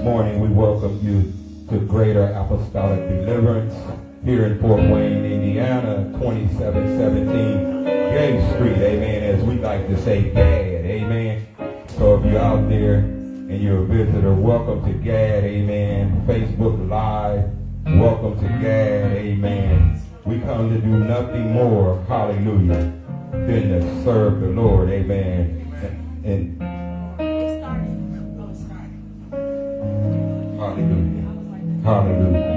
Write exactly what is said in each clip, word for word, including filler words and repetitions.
morning we welcome you to Greater Apostolic Deliverance here in Fort Wayne, Indiana, twenty-seven seventeen Gay Street, amen, as we like to say, GAD, amen. So if you're out there and you're a visitor, welcome to GAD, amen. Facebook Live, welcome to GAD, amen. We come to do nothing more, hallelujah, than to serve the Lord, amen. And, and hallelujah, hallelujah.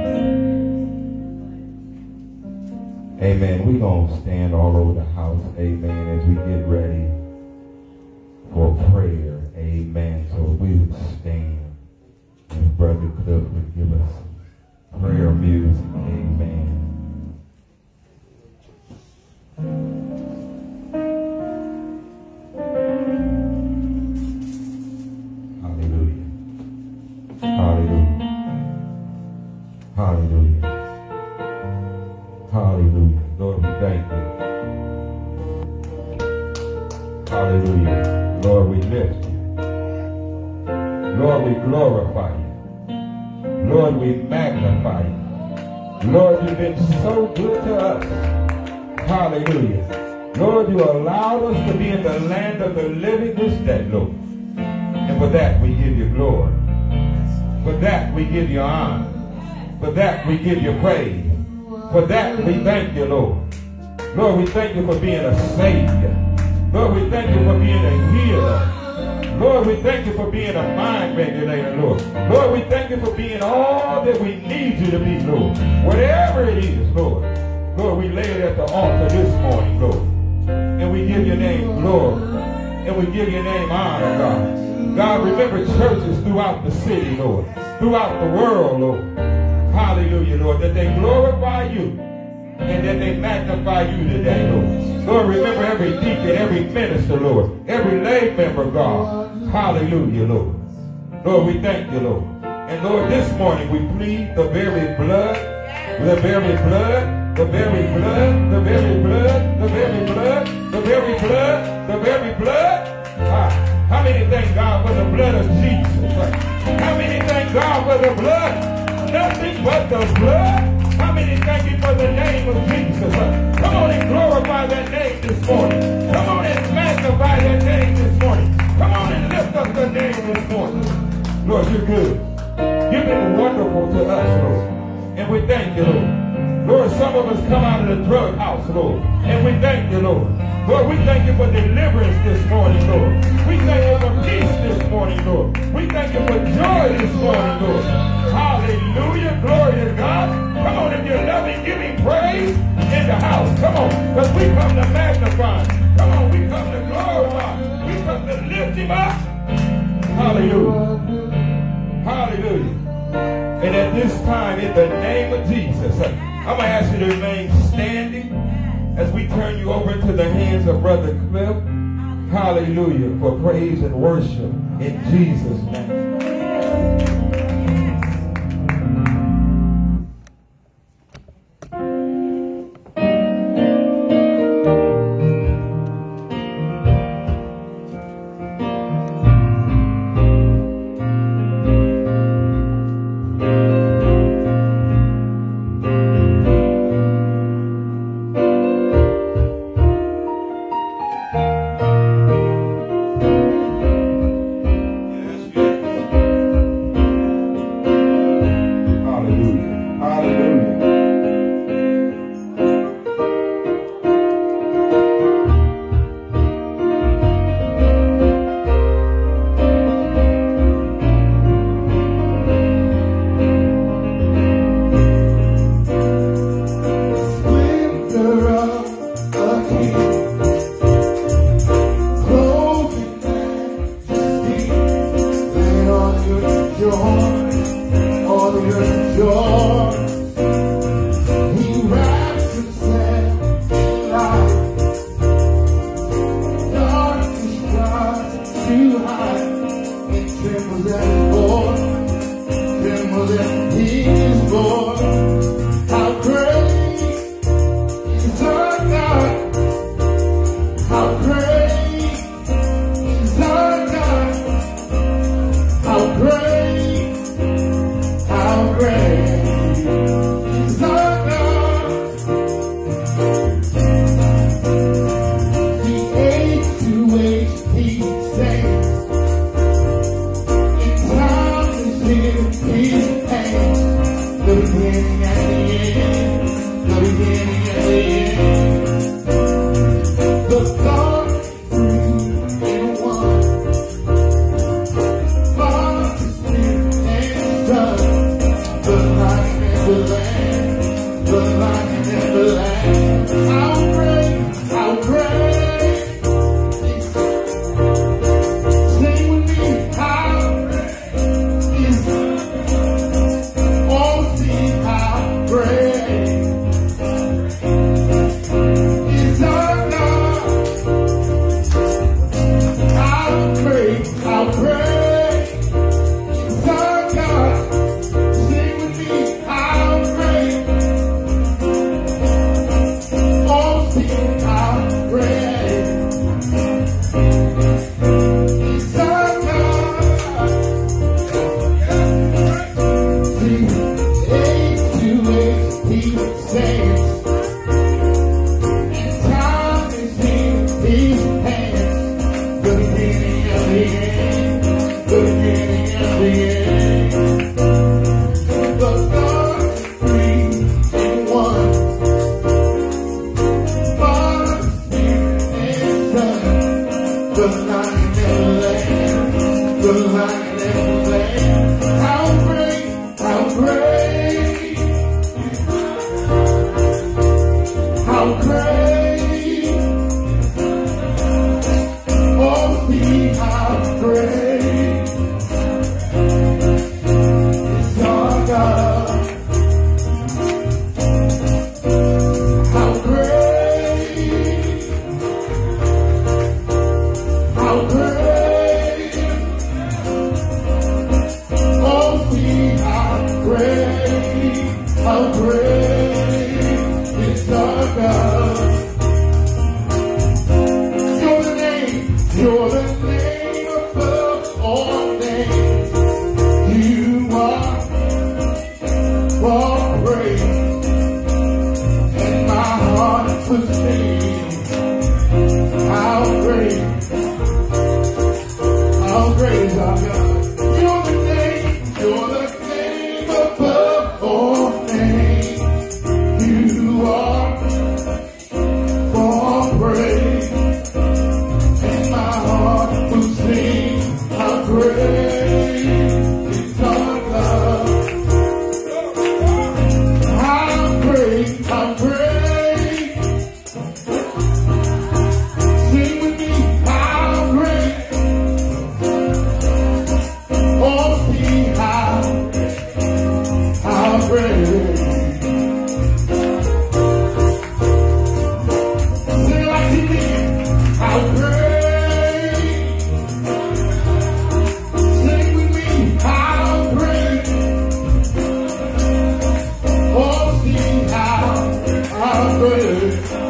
Amen. We're going to stand all over the house, amen, as we get ready for prayer, amen. So we would stand, and Brother Cliff would give us prayer music, amen. Hallelujah. Hallelujah. Hallelujah. Hallelujah. Lord, we thank you. Hallelujah. Lord, we lift you. Lord, we glorify you. Lord, we magnify you. Lord, you've been so good to us. Hallelujah. Lord, you allowed us to be in the land of the living this day, Lord. And for that, we give you glory. For that, we give you honor. For that, we give you praise. For that, we thank you, Lord. Lord, we thank you for being a Savior. Lord, we thank you for being a healer. Lord, we thank you for being a mind regulator, Lord. Lord, we thank you for being all that we need you to be, Lord. Whatever it is, Lord. Lord, we lay it at the altar this morning, Lord. And we give your name glory. And we give your name honor, God. God, remember churches throughout the city, Lord. Throughout the world, Lord. Hallelujah, Lord. That they glorify you. And that they magnify you today, Lord. Lord, remember every deacon, every minister, Lord. Every lay member, God. Hallelujah, Lord. Lord, we thank you, Lord. And Lord, this morning we plead the very blood, the very blood, the very blood, the very blood, the very blood, the very blood, the very blood. Ah, how many thank God for the blood of Jesus? How many thank God for the blood? Nothing but the blood. How many thank you for the name of Jesus? Come on and glorify that name this morning. Come on and magnify that name this morning. Come on and lift up the name this morning. Lord, you're good. You've been wonderful to us, Lord. And we thank you, Lord. Lord, some of us come out of the drug house, Lord. And we thank you, Lord. Lord, we thank you for deliverance this morning, Lord. We thank you for peace this morning, Lord. We thank you for joy this morning, Lord. Hallelujah. Glory to God. Come on, if you're loving, giving praise in the house. Come on, because we come to magnify. Come on, we come to glorify. We come to lift him up. Hallelujah. Hallelujah. And at this time, in the name of Jesus, I'm going to ask you to remain standing as we turn you over into the hands of Brother Cliff. Hallelujah. For praise and worship in Jesus' name. How great how great is our God. You're the name, you're the name above all names. You are all great, and my heart will sing. How great, how great is our God. You're the name, you're the name above all names. You are all great, and my heart will sing. How great is our God. How great, how great. Sing with me, how great. Oh, see how, how great. Sing it like you mean, how great. Sing with me, how great. Oh, see how, how great.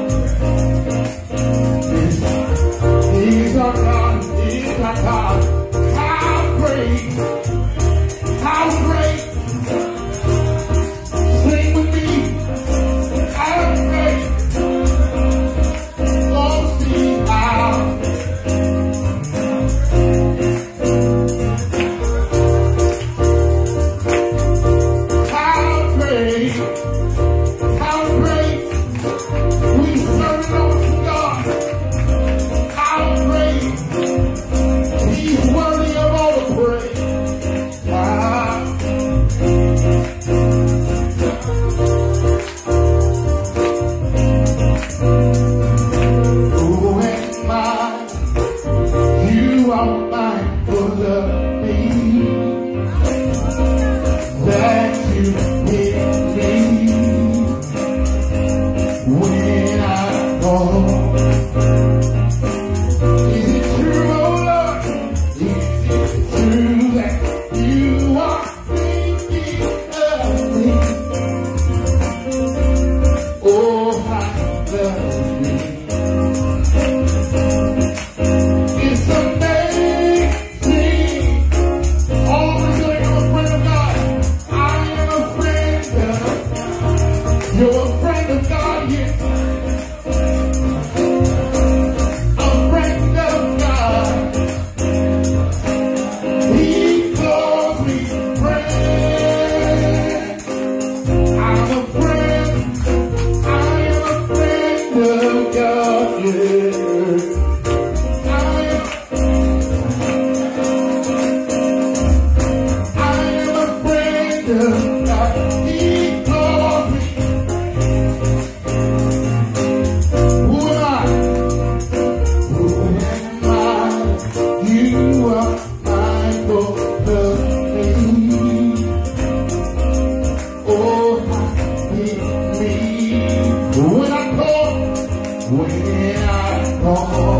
He's our God, he's our God. How great, how great. Sing with me, how great. Oh, see how. How great, how great. We serve an awesome God. How great. He's worthy of all the praise. Wow. Who am I? You are mindful of me. That you hear me when I fall. Is it true, oh Lord? Is it true that you are thinking of me? Oh, I love you. It's amazing. Always like I'm a friend of God. I am a friend of God. You're a friend of God, yes. A friend of God. He calls me friend. I'm a friend. I am a friend of God, yeah. I am, I am a friend of God. He calls me. Who am I? Who am I? You are mindful of me. Oh, how me. When I call, when I call.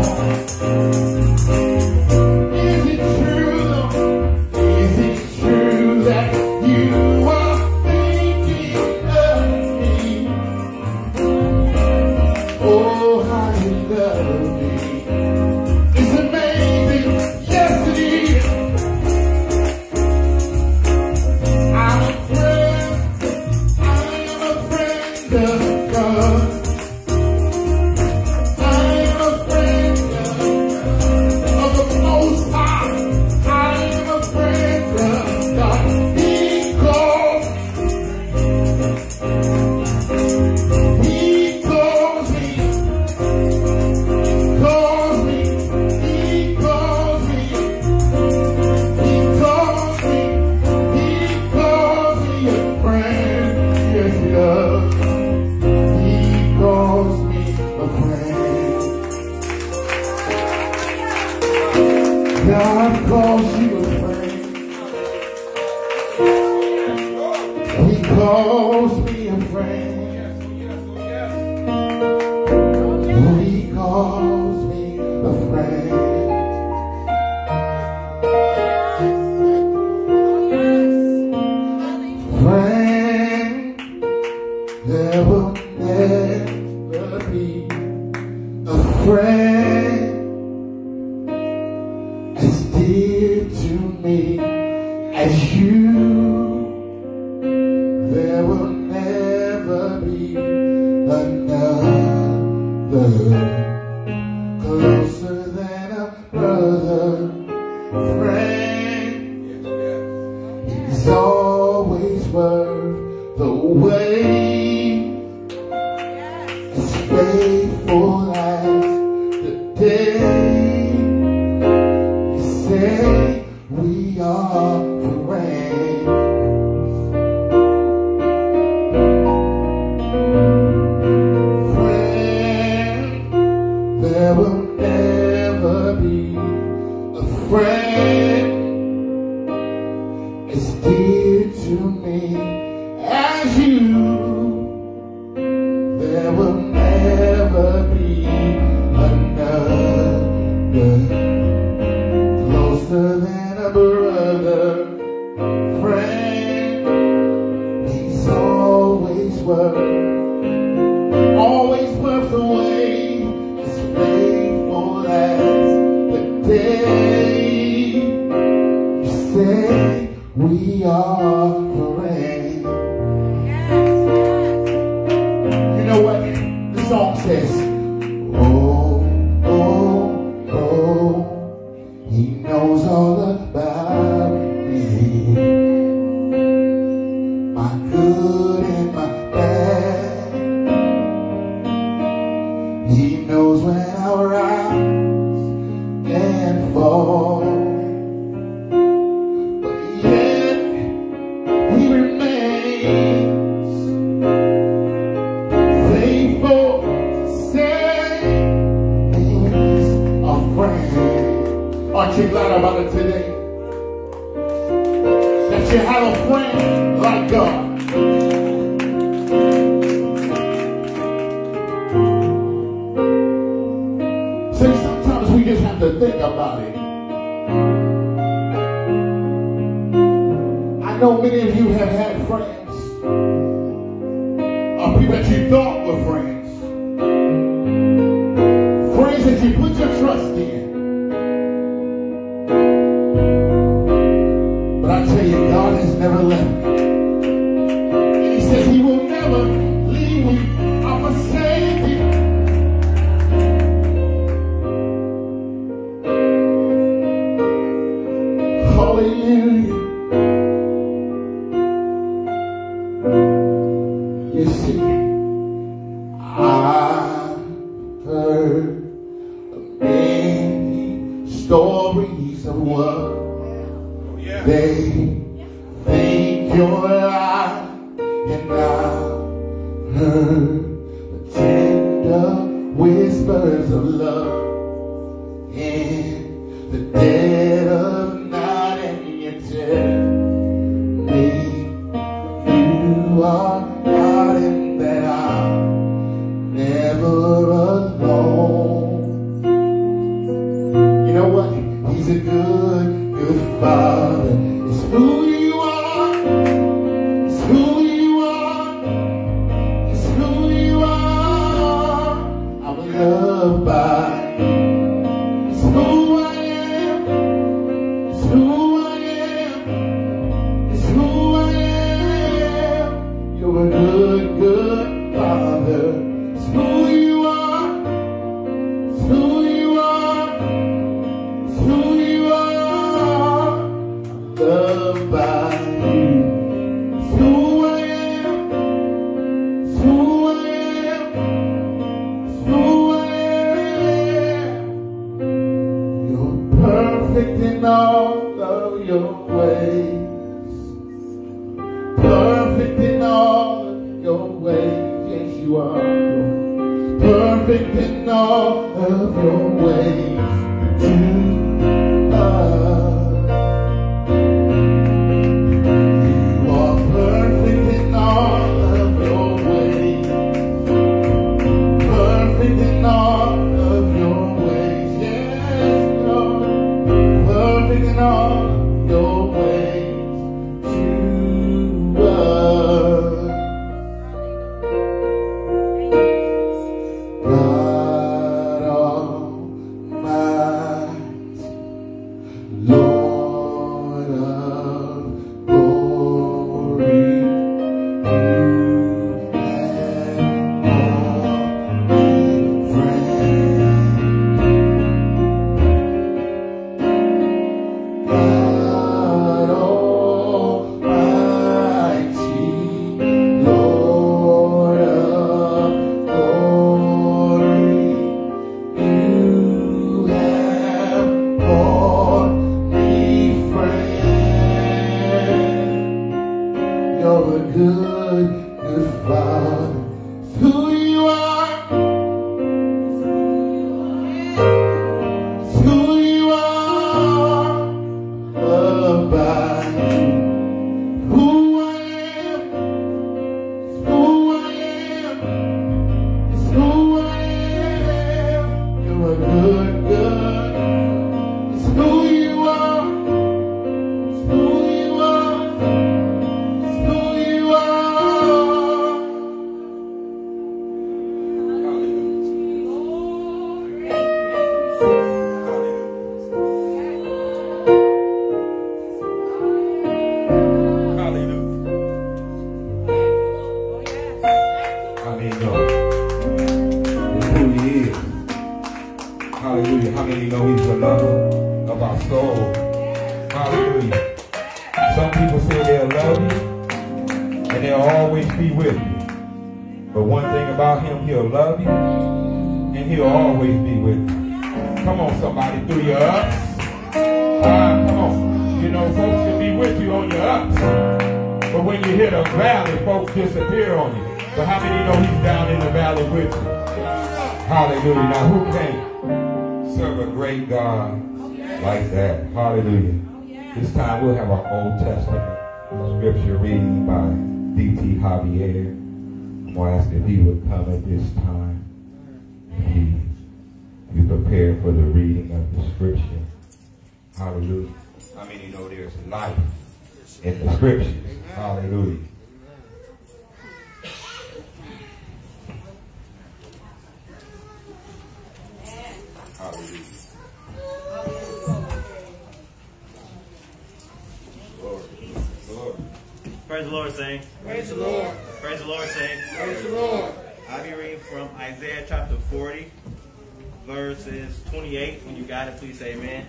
Is it true, though? Is it true that you are thinking of me? Oh, how you love me. It's amazing. Yes, it is. I'm a friend. I am a friend of God. I am a friend of the Most High. I am a friend of God. He calls, He calls me, calls me, He calls me, He calls me, He calls me a friend. Yes, He does. He calls me a friend. God calls you a friend. He calls me a friend. He calls me a friend. Friend, as you. There will never be another closer than a brother, friend. He's always worth the wait, as faithful as the day. You say we are friends. Friend, there will never be a friend as dear to me as you. There will never be another closer than a brother, friend. He's always worth, always worth the wait, as faithful as the day. You say we are friends. You know what the song says? Oh, oh, oh, he knows all about me, my good and my bad. He knows when I rise and fall, but yet he remains faithful to say he's a friend. Aren't you glad about it today? That you have a friend like God. See, sometimes we just have to think about it. I know many of you have had friends, or people that you thought were friends, friends that you put your trust in. But I tell you, God has never left me. And he says he will never leave me or forsake you. Hallelujah. You see, I've heard many stories of what they think you're alive, and I've heard the tender whispers of love in the dead of night, and you tell me you are not, and that I'm never alone. You know what? He's a good, good Father. It's who you are. It's who you are. It's who you are. I'm loved by you. It's who I am. It's who I am. It's who I am. You're a good, good Father. It's who you are. It's who you are. It's who you are. Loved by you. It's who I am. It's who I am. It's who I am. You're perfect in all of your ways. Perfect in all of your ways. Yes, you are. You're perfect in all of your ways. To us. You are perfect in all of your ways. Perfect in all of your ways. Yes, Lord. Perfect in all of your ways to us. God You're a good, good Father. It's who you are. It's who you are. Loved by you. Who I am. It's who I am. It's who I am. You're a good, good. It's who you are. It's who you are. It's who you are. Hallelujah. How many know he's the lover of our soul? Hallelujah. Some people say they'll love you and they'll always be with you. But one thing about him, he'll love you and he'll always be with you. Come on, somebody, through your ups. Ah, come on. You know, folks can be with you on your ups. But when you hit a valley, folks disappear on you. But how many know he's down in the valley with you? Hallelujah. Now, who can't serve a great God like that? Hallelujah. This time we'll have our Old Testament scripture reading by D T Javier. I'm going to ask if he would come at this time. He be prepared for the reading of the scripture. Hallelujah. How many know there's life in the scriptures? Hallelujah. Hallelujah. Lord. Lord. Praise the Lord, saints. Praise the Lord. Praise the Lord, saints. Praise the Lord. I'll be reading from Isaiah chapter forty, verses twenty-eight. When you got it, please say amen.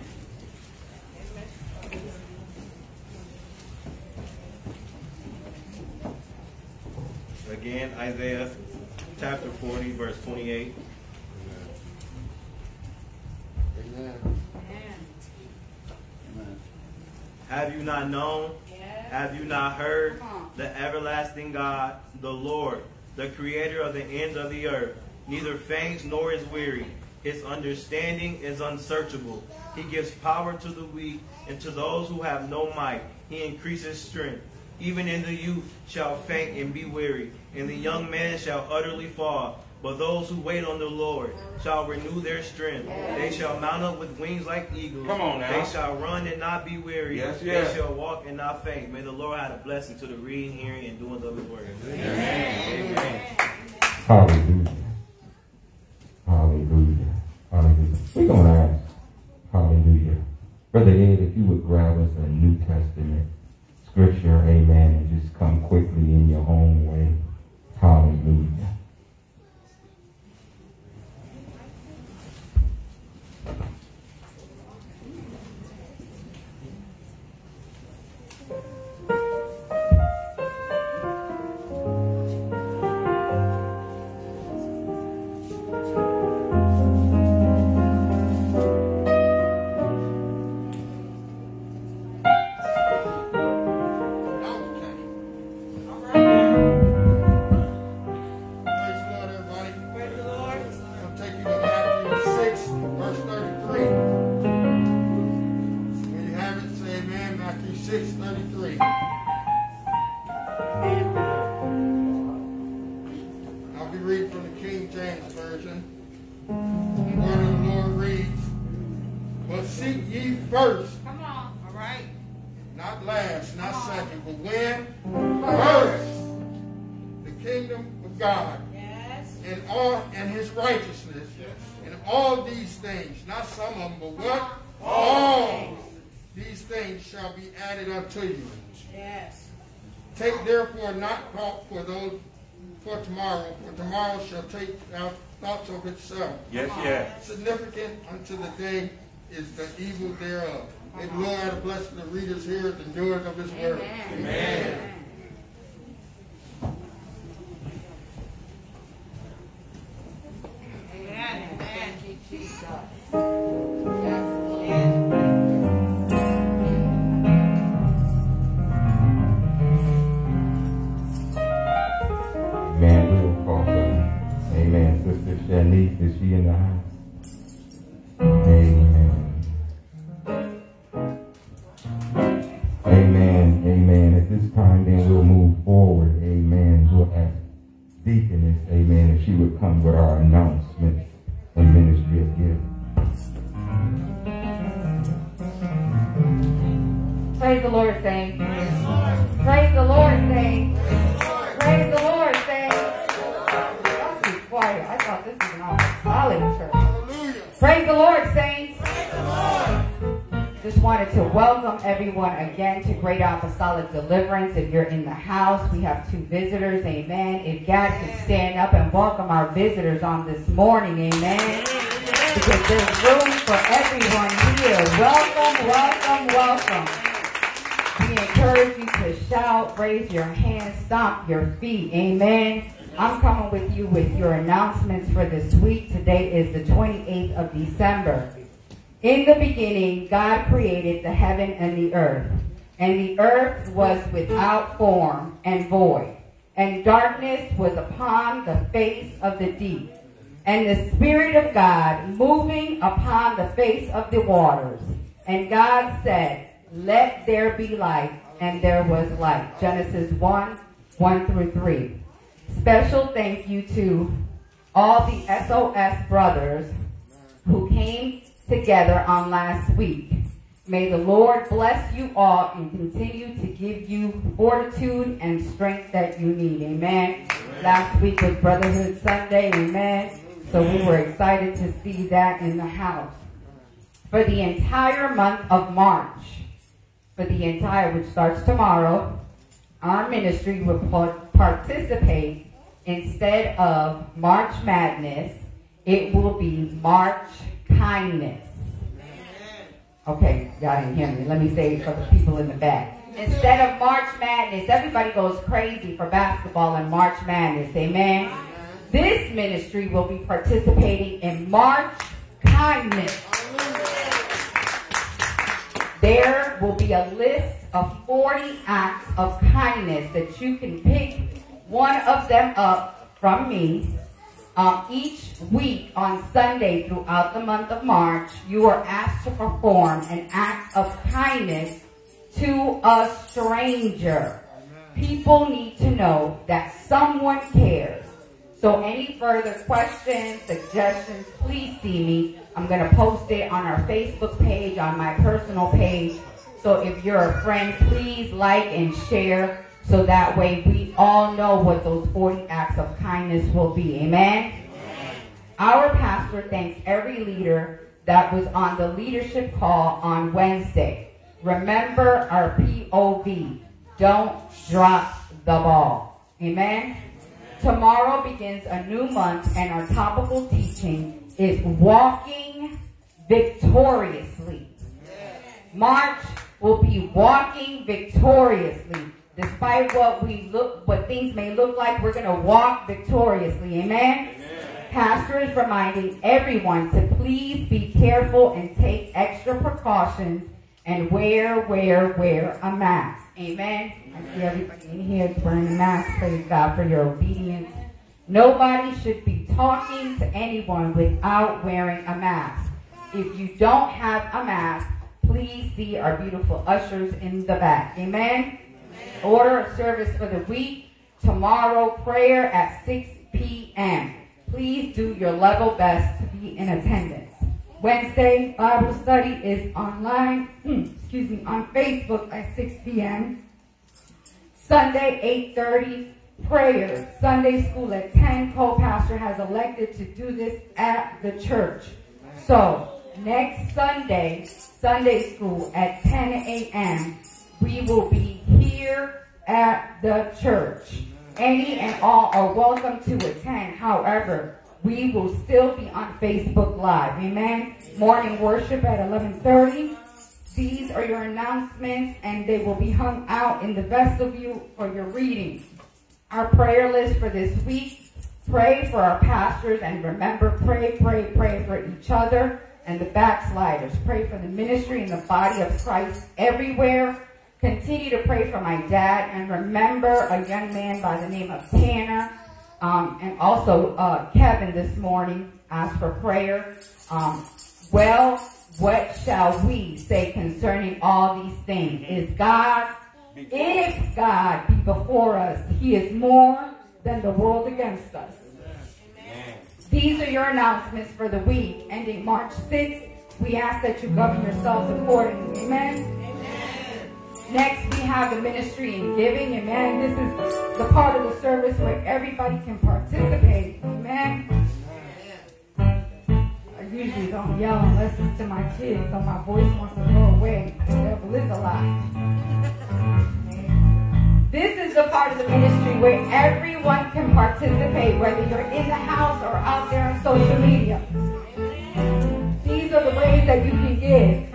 Again, Isaiah chapter forty, verse twenty-eight. Amen. Have you not known? Have you not heard? The everlasting God, the Lord, the creator of the ends of the earth, neither faints nor is weary. His understanding is unsearchable. He gives power to the weak, and to those who have no might, he increases strength. Even in the youth shall faint and be weary, and the young man shall utterly fall. But those who wait on the Lord shall renew their strength. They shall mount up with wings like eagles. Come on now. They shall run and not be weary. Yes, yes. They shall walk and not faint. May the Lord add a blessing to the reading, hearing, and doing of his word. Amen. Amen. Hallelujah. Hallelujah. Hallelujah. We're going to ask, hallelujah, Brother Ed, if you would grab us a New Testament scripture, amen, and just come quickly in your own way. Hallelujah. To you. Yes. Take therefore not thought for those for tomorrow, for tomorrow shall take out thoughts of itself. Yes, yes. Significant unto the day is the evil thereof. May the Lord add a blessing to the readers, hearers, and doers of his word. Amen. Amen. Amen. Thank you, Jesus. she in the house? Amen. Amen. Amen. At this time, then we'll move forward. Amen. We'll ask Deaconess, amen, if she would come with our announcements and ministry of gifts. Praise the Lord, saints. Praise the Lord, saints. Praise the Lord, saints. Don't be quiet. I thought this was an apostolic church. Praise the Lord, saints. Just wanted to welcome everyone again to Great Apostolic Deliverance. If you're in the house, we have two visitors, amen. If God can stand up and welcome our visitors on this morning, amen. Because there's room for everyone here. Welcome, welcome, welcome. We encourage you to shout, raise your hands, stomp your feet. Amen. I'm coming with you with your announcements for this week. Today is the twenty-eighth of December. In the beginning, God created the heaven and the earth. And the earth was without form and void. And darkness was upon the face of the deep. And the Spirit of God moving upon the face of the waters. And God said, let there be light, and there was light. Genesis one, one through three. Special thank you to all the S O S brothers who came together on last week. May the Lord bless you all and continue to give you fortitude and strength that you need. Amen. Amen. Last week was Brotherhood Sunday. Amen. So we were excited to see that in the house. For the entire month of March, for the entire, which starts tomorrow, our ministry will participate instead of March Madness. It will be March Kindness. Okay, y'all didn't hear me. Let me say it for the people in the back. Instead of March Madness, everybody goes crazy for basketball and March Madness. Amen. This ministry will be participating in March Kindness. There will be a list of forty acts of kindness that you can pick one of them up from me. Um, each week on Sunday throughout the month of March, you are asked to perform an act of kindness to a stranger. People need to know that someone cares. So any further questions, suggestions, please see me. I'm going to post it on our Facebook page, on my personal page. So if you're a friend, please like and share so that way we all know what those forty acts of kindness will be. Amen? Amen. Our pastor thanks every leader that was on the leadership call on Wednesday. Remember our P O V. Don't drop the ball. Amen? Tomorrow begins a new month, and our topical teaching is Walking Victoriously. March will be Walking Victoriously. Despite what we look, what things may look like, we're going to walk victoriously. Amen? Amen? Pastor is reminding everyone to please be careful and take extra precautions and wear, wear, wear a mask. Amen? I see everybody in here is wearing a mask. Praise God for your obedience. Nobody should be talking to anyone without wearing a mask. If you don't have a mask, please see our beautiful ushers in the back. Amen? Amen. Order of service for the week. Tomorrow, prayer at six p m Please do your level best to be in attendance. Wednesday, Bible study is online, excuse me, on Facebook at six p m Sunday, eight thirty, prayer. Sunday school at ten. Co-pastor has elected to do this at the church. So, next Sunday, Sunday school at ten a m we will be here at the church. Any and all are welcome to attend. However, we will still be on Facebook Live. Amen? Morning worship at eleven thirty. These are your announcements, and they will be hung out in the vestibule for your reading. Our prayer list for this week: pray for our pastors, and remember, pray, pray, pray for each other and the backsliders. Pray for the ministry and the body of Christ everywhere. Continue to pray for my dad, and remember a young man by the name of Tanner, um, and also uh, Kevin this morning. ask for prayer. Um, well, what shall we say concerning all these things? Is God, if God be before us, he is more than the world against us. These are your announcements for the week ending March sixth. We ask that you govern yourselves accordingly. Amen? Amen. Next, we have the ministry and giving. Amen. This is the part of the service where everybody can participate. Amen. I usually don't yell unless it's to my kids, so my voice wants to go away. The devil is a lie. This is the part of the ministry where everyone can participate, whether you're in the house or out there on social media. These are the ways that you can give.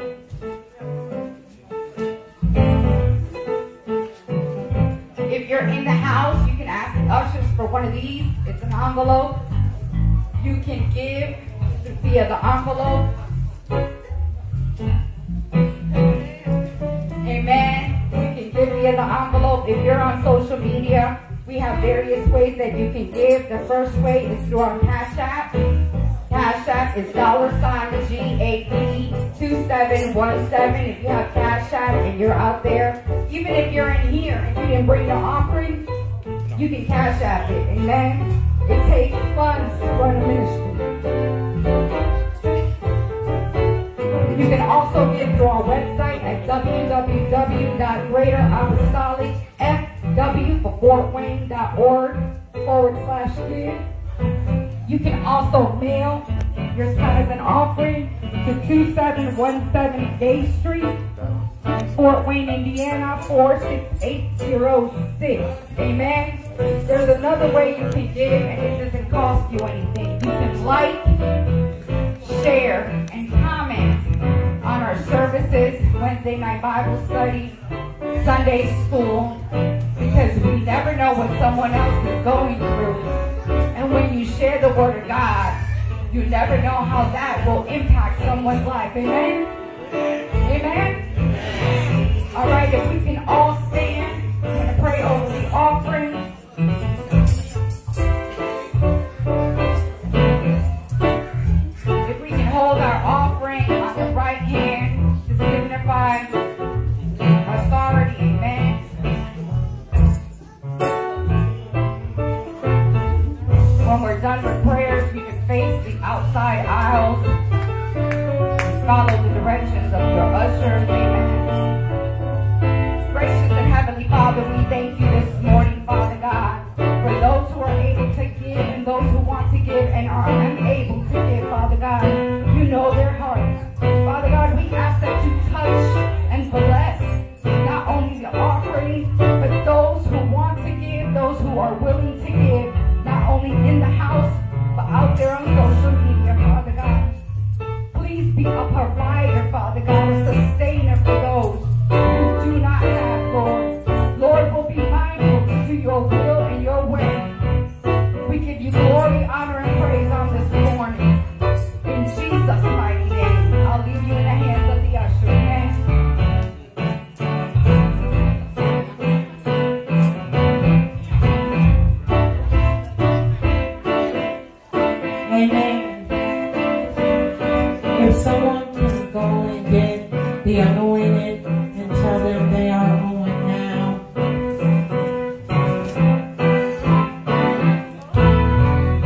If you're in the house, you can ask the ushers for one of these. It's an envelope. You can give via the envelope. Amen. Give via the envelope. If you're on social media, we have various ways that you can give. The first way is through our Cash App. Cash App is dollar sign G A B two seven one seven. If you have Cash App and you're out there, even if you're in here and you didn't bring your offering, you can Cash App it. Amen. It takes funds to run a ministry. You can also give through our website at w w w dot greater apostolic f w for Fort Wayne dot org forward slash give. You can also mail your tithes and offering to two seven one seven Gay Street, Fort Wayne, Indiana four six eight zero six. Amen. There's another way you can give and it doesn't cost you anything. You can like, share, and comment on our services, Wednesday night Bible study, Sunday school, because we never know what someone else is going through. And when you share the word of God, you never know how that will impact someone's life. Amen? Amen? All right, if we can all stand, I'm going to pray over the offering. If we can hold our offering on the right hand to signify authority. Amen. When we're done with prayers, we can face the outside aisles. Follow the directions of your ushers. Amen. Gracious and Heavenly Father, we thank you this morning, Father God, for those who are able to give and those who want to give and are unable to give, Father God. You know their hearts. Father God, we ask that you touch and bless not only the offering, but those who want to give, those who are willing to give, not only in the house, but out there on social media, Father God. Please be a provider, Father God, a sustainer for those who do not have, Lord. Lord, will be mindful to do your will and your way. We give you glory, honor, and praise on this morning. In Jesus' mighty name, I'll leave you in the hands of the usher. Amen. Amen. If someone can go and get the anointed and tell them they are on now.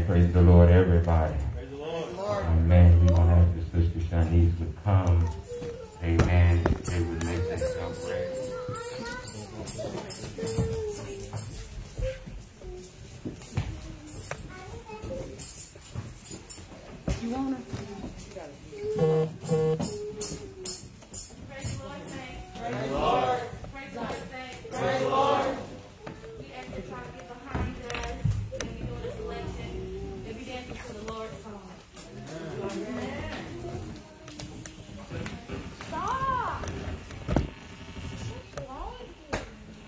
Praise the Lord, everybody. Praise the Lord. Amen. We're going to ask the Sister Shanice to come. Amen. They would make themselves ready. You want to? Praise the Lord, saints. Praise the Lord. Praise the Lord, saints. Praise the Lord. We ask that y'all get behind us when we do the selection. If we dance to the Lord's song. Stop! What's wrong with you?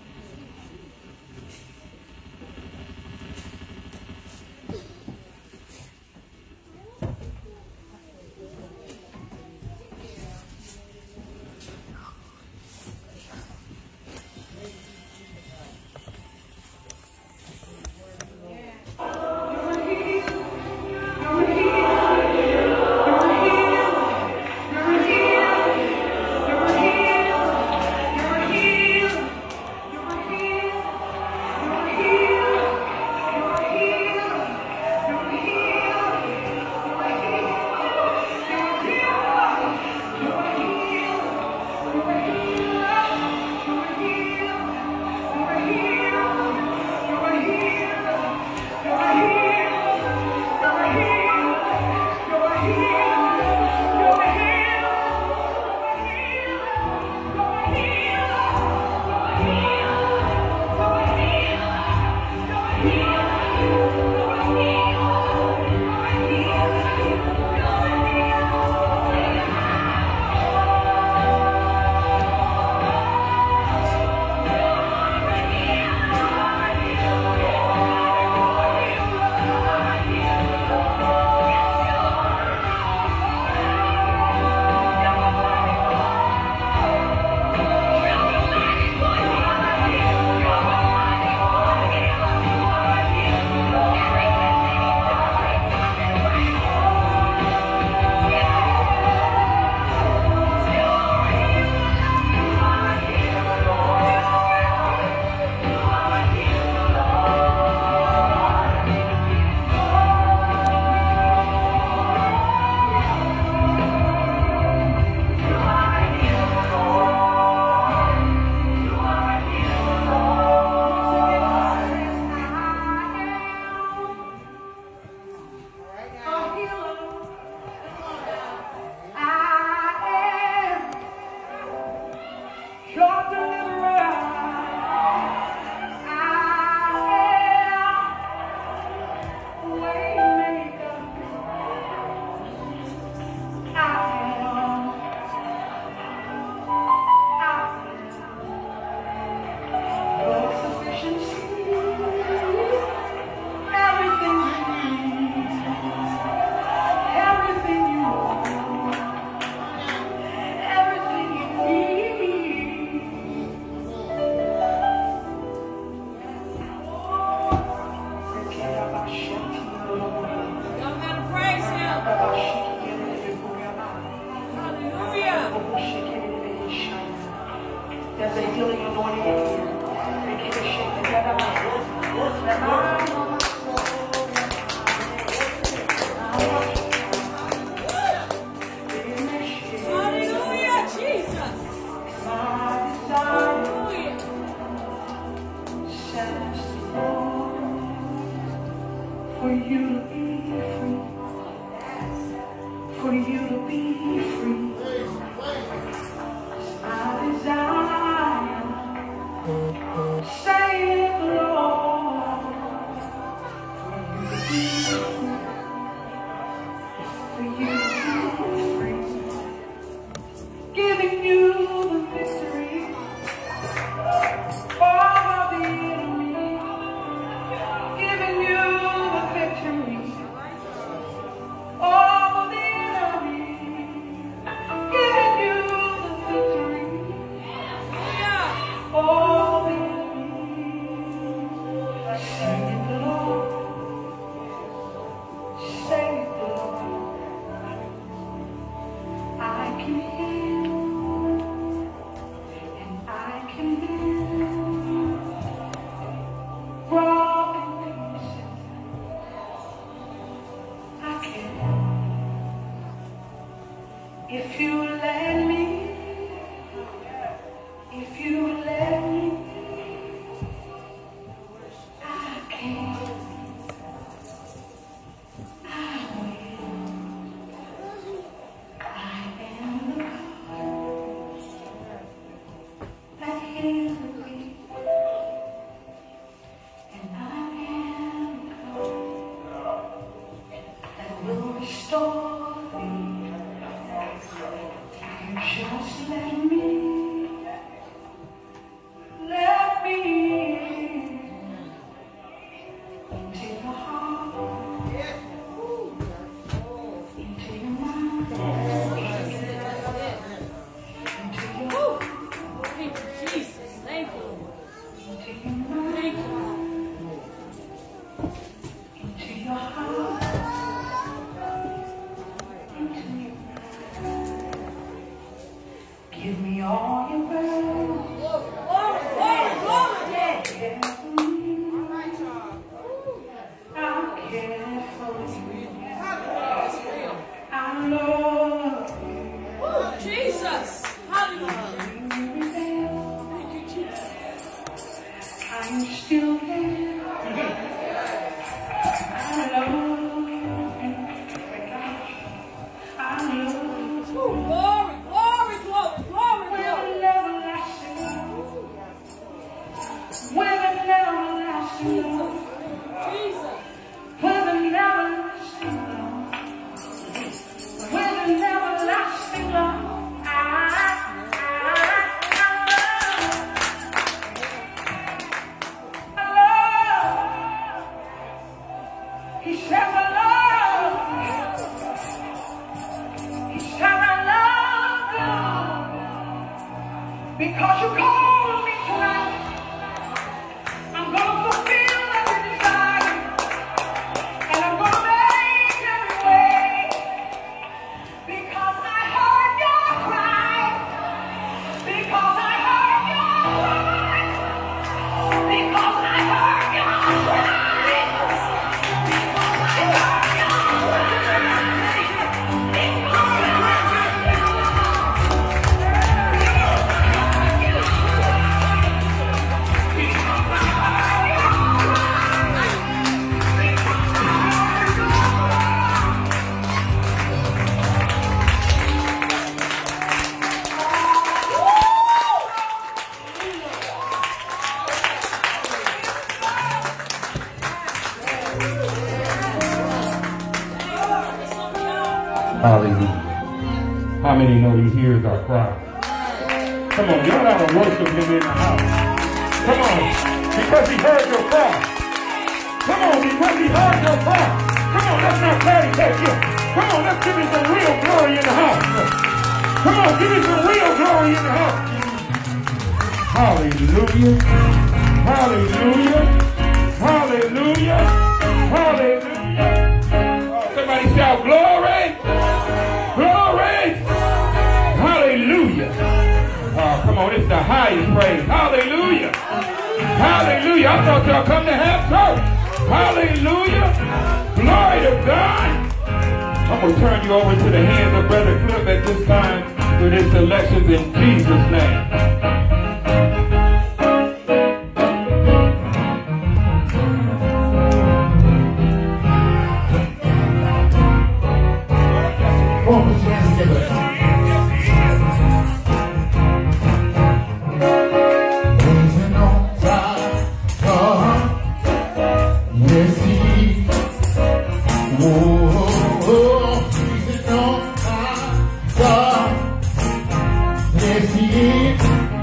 There's a healing anointing in here. They keep it shaking together. Hallelujah, Jesus. Hallelujah. For you to be free. For you to be free. I desire, say it, Lord, for you to be free, giving you the victory over the enemy, giving you the victory over the enemy. Hallelujah. How many know he hears our cry? Come on, y'all gotta worship him in the house. Come on, because he heard your cry. Come on, because he heard your cry. Come on, let's not patty cake you. Come on, let's give him some real glory in the house. Come on, give him some real glory in the house. Hallelujah. Hallelujah. Hallelujah. Hallelujah. Somebody shout glory. Glory. Hallelujah. Oh, come on, it's the highest praise. Hallelujah. Hallelujah. I thought y'all come to have church. Hallelujah. Glory to God. I'm going to turn you over to the hands of Brother Cliff at this time with his selections in Jesus' name. Yes, he is.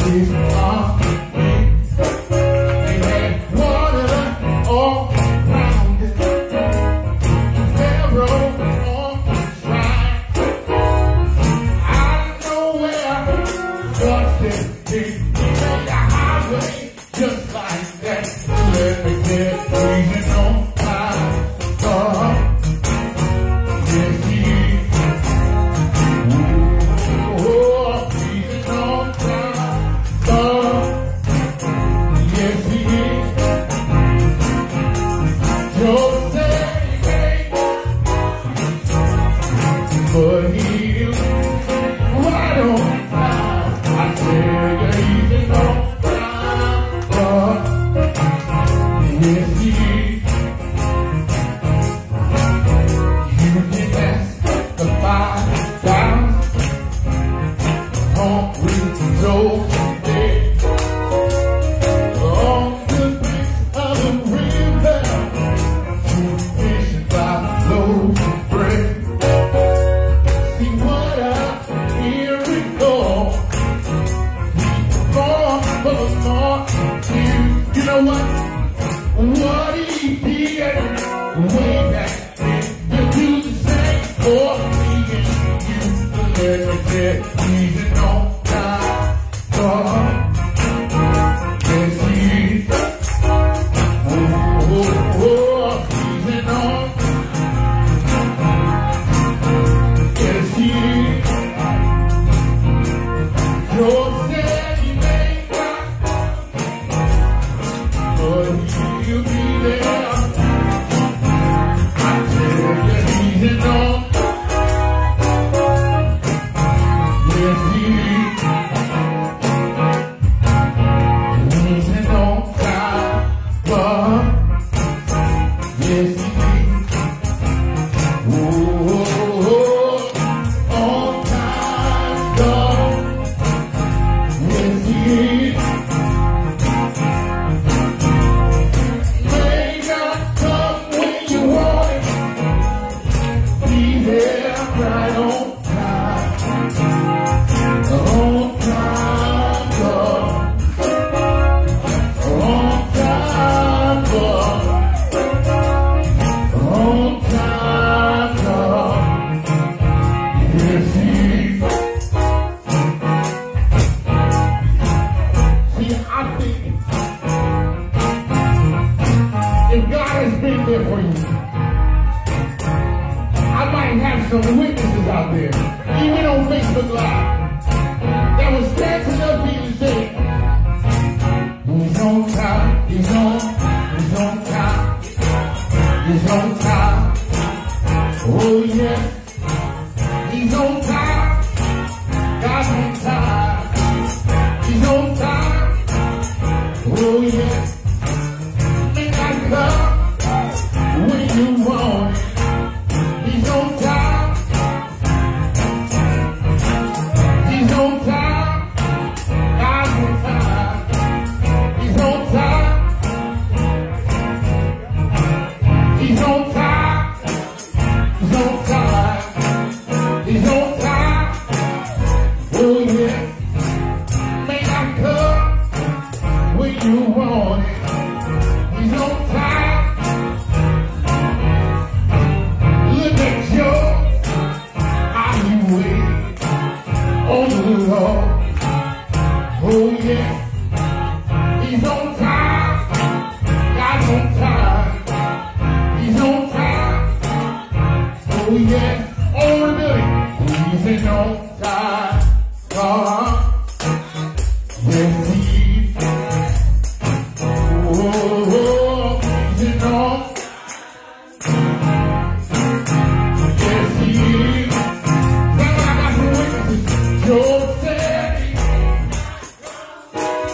his arms. They had water all around it. Pharaoh on the shrine. Out of nowhere, God said, he made a highway just like that. Let me get breathing on time. God, yes, he is. Oh, breathing on time. God, yes, he is. Job said he made, but he is right on time. I said, he's in on time. God, yes, he is. You can ask the five thousand hungry souls dead on the banks of the river, two fish and five loaves of bread. See what a miracle! More for the Lord, you, you know what? What he did way back then, you do the same for me and you. Let me get easy on time. God, yes, he is. Oh, oh, oh, easy on. Yes, he is. Job said he made right, but he'll be there. I tell you, he's in on. Yes, he is. He's in on time, God. Yes, he is. Oh, oh, oh, on time, God. Yes, he is. May not come when you want it. Be there right on time. On time, God. On time, God. On time, God. Yes, he is. See, I think if God has been there for you, I might have some witnesses out there, even on Facebook Live, that was standing up here and say, he's on time, he's on, he's on time, he's on time. Oh yeah, he's on time, God's on time, he's on time. Oh yeah, may not come when you want it. He's on time. He's on time. God's on time. He's on time. He's on time. He's on time. He's on time. Oh yeah. May not come when you want it. He's on time. Look at Job, how he waited on the Lord. Oh yeah, he's on time. God's on time. He's on time. Oh yeah, on the day. He's in on time. God, yes he is. Oh, oh, he's in on. Yes he is. That's why I got some witnesses. Job said he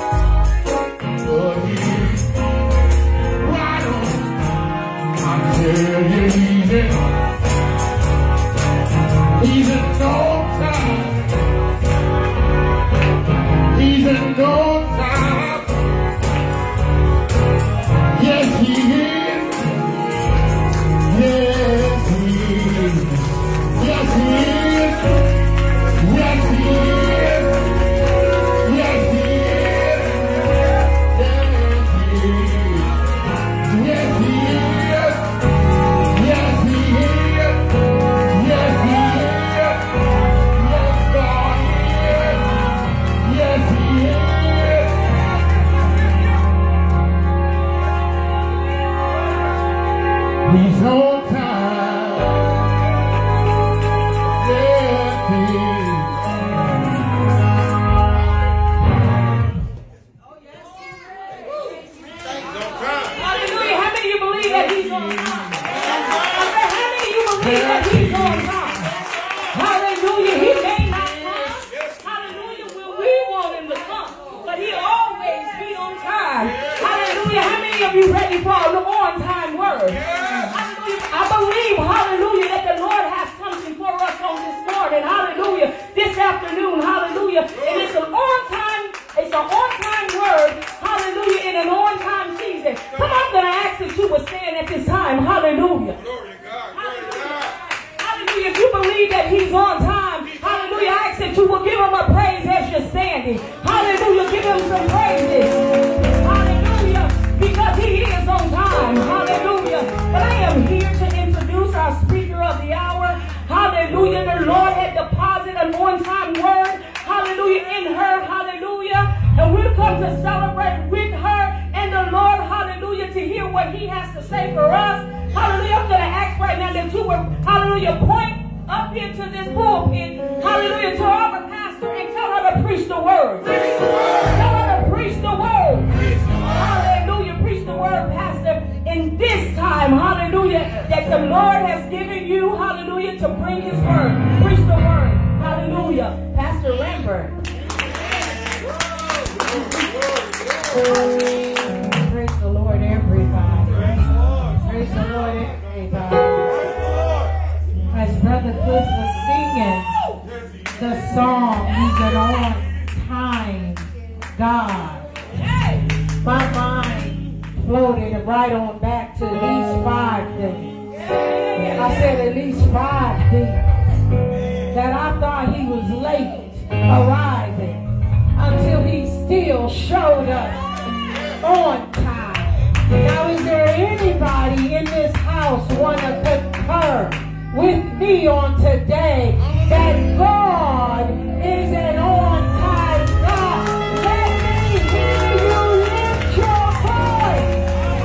you ready for an on-time word? Hallelujah. I believe, hallelujah, that the Lord has something for us on this morning. Hallelujah. This afternoon. Hallelujah. And it's an on-time, it's an on-time word. Hallelujah. In an on-time season. Come on, I'm going to ask that you would stand at this time. Hallelujah. Hallelujah. If you believe that he's on time, hallelujah, I ask that you will give him a praise as you're standing. Hallelujah. Give him some praises. Hallelujah. Because he is on time. Hallelujah. But I am here to introduce our speaker of the hour. Hallelujah. The Lord had deposited an on-time word. Hallelujah. In her. Hallelujah. And we'll come to celebrate with her and the Lord. Hallelujah. To hear what he has to say for us. Hallelujah. I'm going to ask right now that you will, hallelujah, point up into this pulpit. Hallelujah. To our pastor and tell her to preach the word. Preach the word. Tell her to preach the word. Preach the word. Hallelujah. Preach the word, pastor. In this time, hallelujah, that the Lord has given you, hallelujah, to bring his word. Preach the word. Hallelujah. Pastor Lambert. Praise the Lord, everybody. Praise the Lord, everybody. As Brother Cliff was singing the song, he's an on-time God. My mind floated right on back to at least five days. I said at least five days that I thought he was late arriving until he still showed up on time. Now, is there anybody in this house want to concur with me on today that God is an on-time God? Let me hear you lift your voice.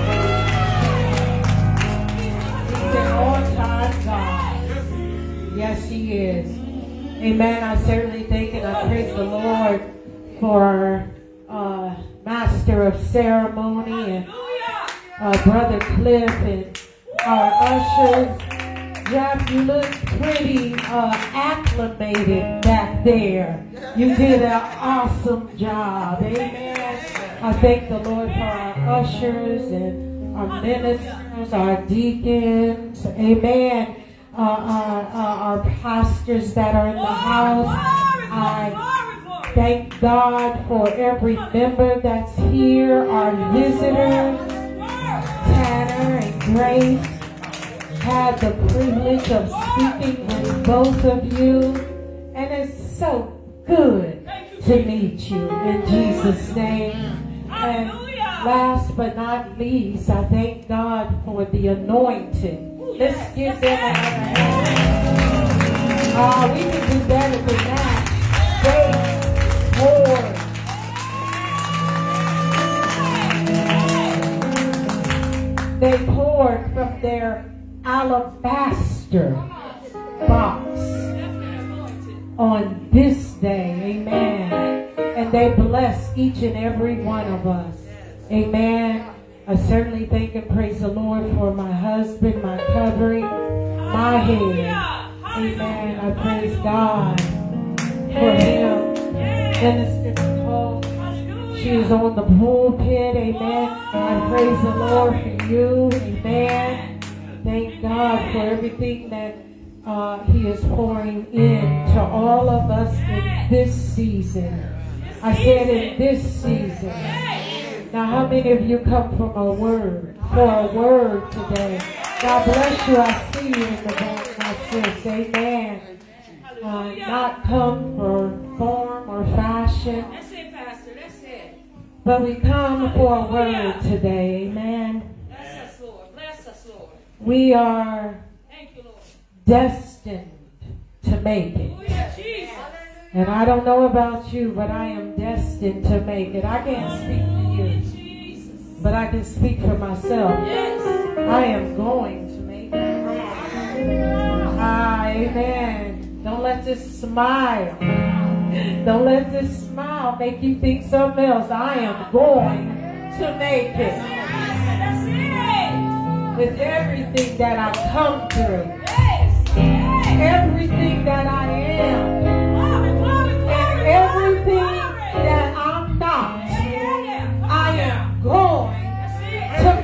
He's an on-time God. Yes, he is. Amen. I certainly thank and I praise the Lord for uh, Master of Ceremony and uh, Brother Cliff and our ushers. Jeff, you look pretty uh, acclimated back there. You did an awesome job. Amen. I thank the Lord for our ushers and our ministers, our deacons. Amen. Uh, our, uh, our pastors that are in the house. I thank God for every member that's here, our visitors, Tanner and Grace. Had the privilege of speaking with both of you, and it's so good to meet you in Jesus' name. And last but not least, I thank God for the anointing. Let's give them another hand. Oh, we can do better than that. They poured. They poured from their alabaster box on this day. Amen. And they bless each and every one of us. Amen. I certainly thank and praise the Lord for my husband, my covering, my head. Amen. I praise God for him. Minister Nicole, she is on the pulpit. Amen. I praise the Lord for you. Amen. Thank God for everything that uh, he is pouring in to all of us in this season. I said in this season. Now, how many of you come from a word, for a word today? God bless you. I see you in the back, my sis. Amen. Uh, not come for form or fashion. That's it, Pastor. That's it. But we come for a word today. Amen. Bless us, Lord. Bless us, Lord. We are Thank you, Lord. destined to make it. Hallelujah, Jesus. And I don't know about you, but I am destined to make it. I can't speak for you, but I can speak for myself. Yes. I am going to make it. Ah, amen. Don't let this smile, don't let this smile make you think something else. I am going to make it. That's it. With everything that I've come through, Yes. Yes. everything that I am, Glory, glory, glory. everything that I'm not, Yeah. I am going That's it. to make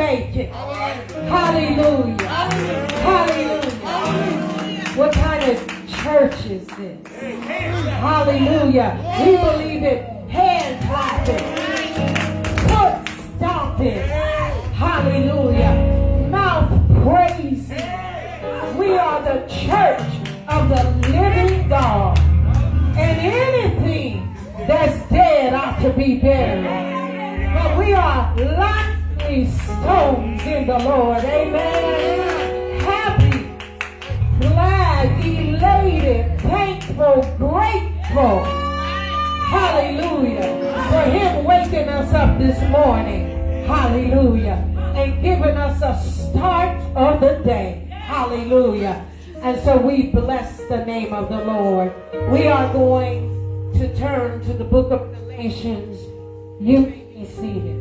it. Hallelujah. Hallelujah. What kind of church is this? Hallelujah. We believe it. Hand clapping. Foot stomping. Hallelujah. Mouth praising. We are the church of the living God. And anything that's dead ought to be buried. But we are lively stones in the Lord. Amen. Happy, glad, elated, thankful, grateful. Hallelujah. For him waking us up this morning. Hallelujah. And giving us a start of the day. Hallelujah. And so we bless the name of the Lord. We are going to turn to the book of Galatians. You may be seated.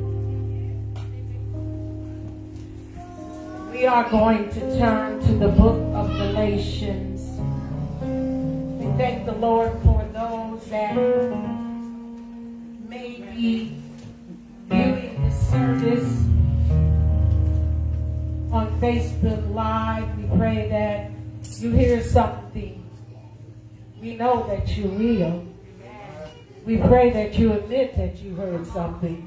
We are going to turn to the book of Galatians. We thank the Lord for those that may be viewing this service on Facebook Live. We pray that you hear something. We know that you're real. We pray that you admit that you heard something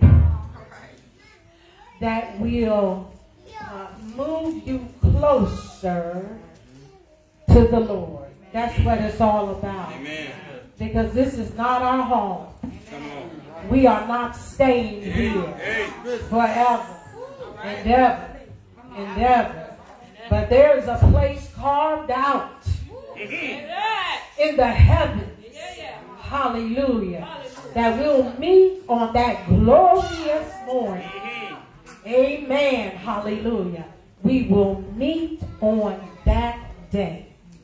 that will uh, move you closer to the Lord. That's what it's all about. Amen. Because this is not our home. We are not staying here forever and ever and ever. But there is a place carved out in the heavens. Hallelujah. That we'll meet on that glorious morning. Amen. Hallelujah. We will meet on that day.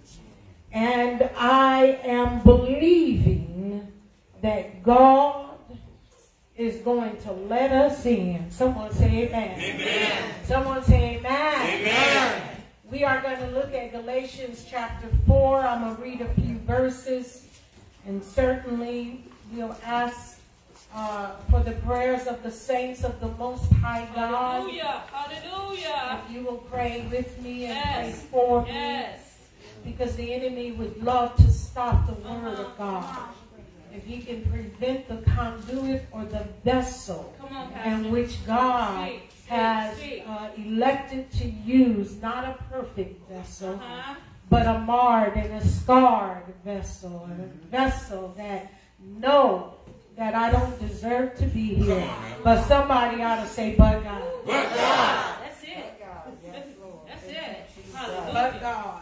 And I am believing that God is going to let us in. Someone say amen. Amen. Someone say amen. Amen. We are going to look at Galatians chapter four. I'm going to read a few verses. And certainly we'll ask uh, for the prayers of the saints of the Most High God. Hallelujah. Hallelujah. If you will pray with me and Yes. pray for me. Yes. Because the enemy would love to stop the word of God. If he can prevent the conduit or the vessel Come on, in which God Speak, speak, has speak. uh, elected to use, not a perfect vessel, Uh-huh. but a marred and a scarred vessel, and a vessel that know that I don't deserve to be here. But somebody ought to say, but God. But God. That's it. That's it. Hallelujah. But God.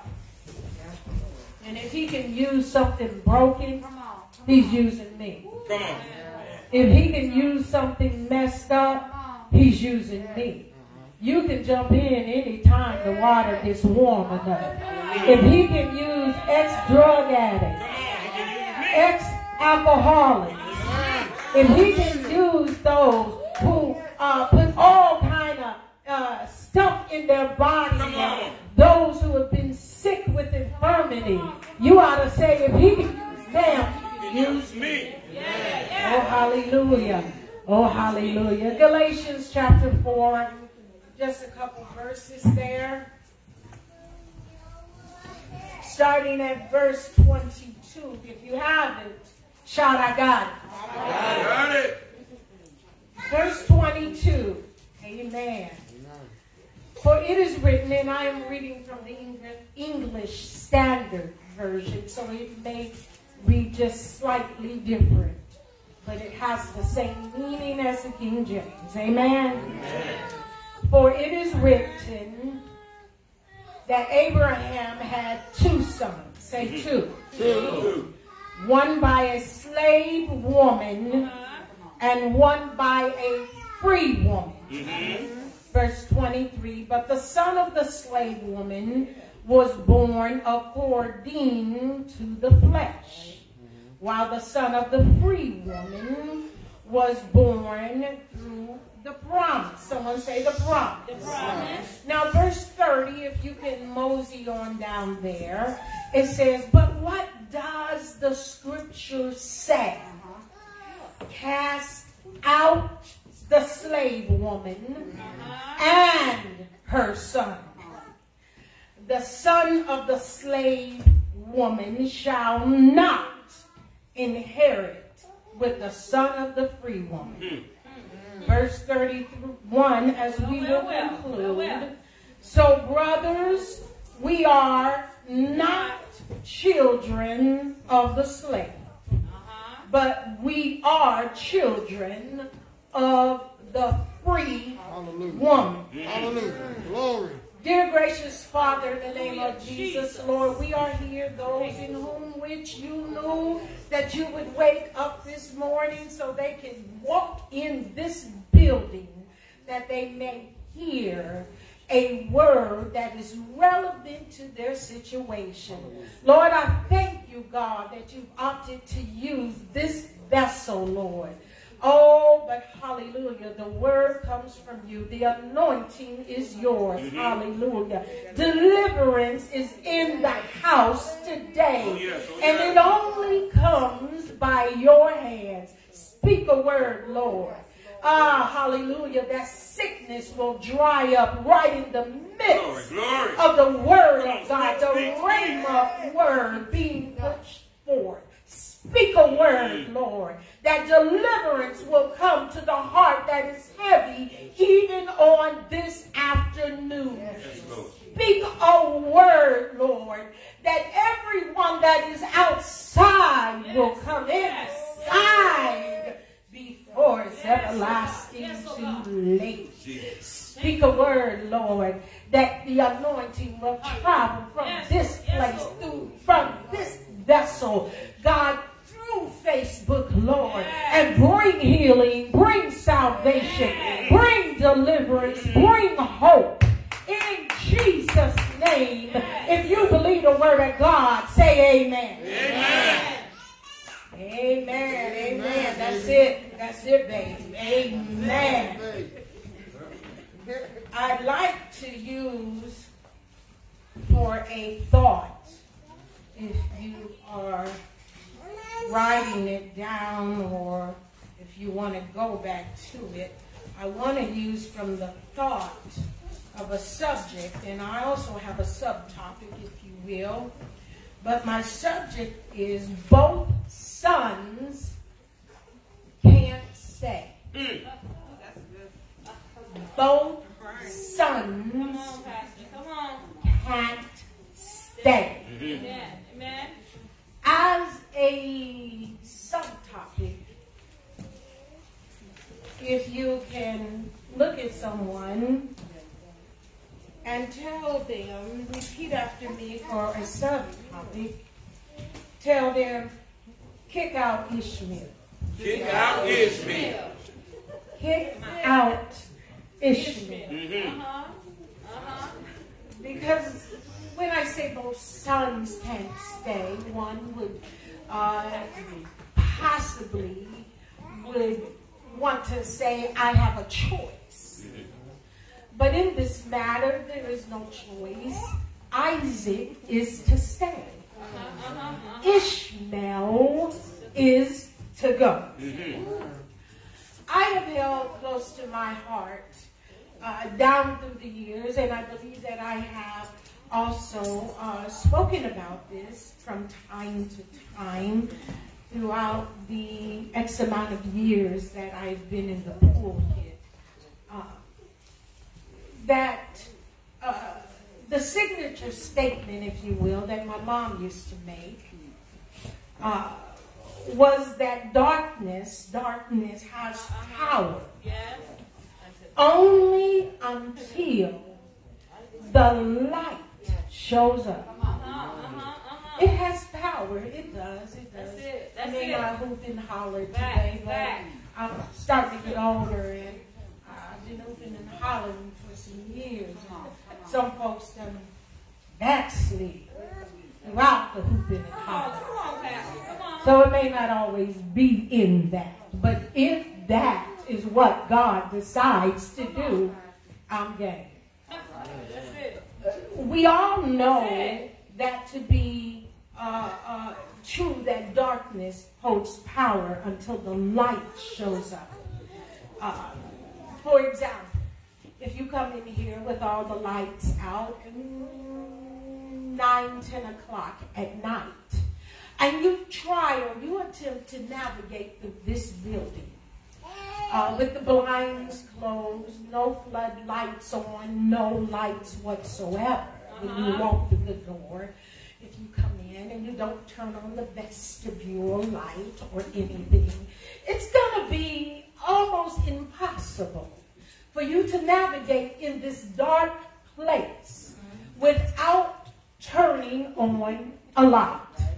And if he can use something broken, he's using me. Come on. If he can use something messed up, he's using me. You can jump in anytime the water gets warm enough. If he can use ex-drug addicts, ex-alcoholics, if he can use those who uh, put all kind of uh, stuff in their body, uh, those who have been sick with infirmity, you ought to say, if he can use them, he can use me. Oh, hallelujah. Oh, hallelujah. Galatians chapter four. Just a couple verses there. Starting at verse twenty-two. If you haven't, shout, I got it. I got it. Verse twenty-two. Amen. For it is written, and I am reading from the English Standard Version, so it may read just slightly different, but it has the same meaning as the King James. Amen. Amen. For it is written that Abraham had two sons. Say two. Two. One by a slave woman and one by a free woman. Mm-hmm. Verse twenty-three. But the son of the slave woman was born according to the flesh, while the son of the free woman was born through the promise. Someone say the promise. The promise. Now verse thirty, if you can mosey on down there, it says, but what does the scripture say? Cast out the slave woman and her son. The son of the slave woman shall not inherit with the son of the free woman. Mm. Verse thirty-one, as we will conclude. So, brothers, we are not children of the slave, uh-huh. but we are children of the free Hallelujah. Woman. Hallelujah. Glory. Dear gracious Father, in the name of Jesus, Lord, we are here, those in whom which you knew that you would wake up this morning so they can walk in this building, that they may hear a word that is relevant to their situation. Lord, I thank you, God, that you've opted to use this vessel, Lord. Oh, but hallelujah, the word comes from you. The anointing is yours. Mm-hmm. Hallelujah. Deliverance is in the house today. Oh, yes. Oh, and yes. It only comes by your hands. Speak a word, Lord. Ah, hallelujah, that sickness will dry up right in the midst glory, glory. Of the word of God, the rhema word being pushed forth. Speak a word, Lord, that deliverance will come to the heart that is heavy even on this afternoon. Speak a word, Lord, that everyone that is outside will come inside before it's everlasting too late. Speak a word, Lord, that the anointing will travel from this place, through, from this vessel, God, through Facebook, Lord, and bring healing, bring salvation, bring deliverance, bring hope. In Jesus' name, if you believe the word of God, say amen. Amen. Amen. Amen. That's it. That's it, baby. Amen. I'd like to use for a thought, if you are writing it down or if you want to go back to it, I want to use from the thought of a subject, and I also have a subtopic, if you will. But my subject is both sons can't stay. Mm. Both sons Come on, Pastor. Come on. can't stay. Mm-hmm. Amen. Amen. As a subtopic, if you can look at someone and tell them, repeat after me for a subtopic, tell them, kick out Ishmael. Kick out Ishmael. Kick out Ishmael. Mm-hmm. Uh-huh. Uh-huh. Because when I say both sons can't stay, one would uh, possibly would want to say, I have a choice. But in this matter, there is no choice. Isaac is to stay. Uh-huh, uh-huh, uh-huh. Ishmael is to go. Mm-hmm. I have held close to my heart uh, down through the years, and I believe that I have also uh, spoken about this from time to time throughout the X amount of years that I've been in the pulpit. Uh, that uh, the signature statement, if you will, that my mom used to make uh, was that darkness, darkness has power only until the light shows up. It has power. It does. It does. That's it. That's I mean, it. I hooped and hollered today, but back. I'm starting to get older, and I've been hooping and hollering for some years. Some folks done backslid throughout the hooping and hollering. Come on, Pastor. Come on. So it may not always be in that, but if that is what God decides to do, I'm game. That's it. We all know that to be uh, uh, true, that darkness holds power until the light shows up. Uh, for example, if you come in here with all the lights out, nine, ten o'clock at night, and you try or you attempt to navigate through this building uh, with the blinds closed, no floodlights on, no lights whatsoever, when you walk through the door, if you come in and you don't turn on the vestibule light or anything, it's going to be almost impossible for you to navigate in this dark place without turning on a light.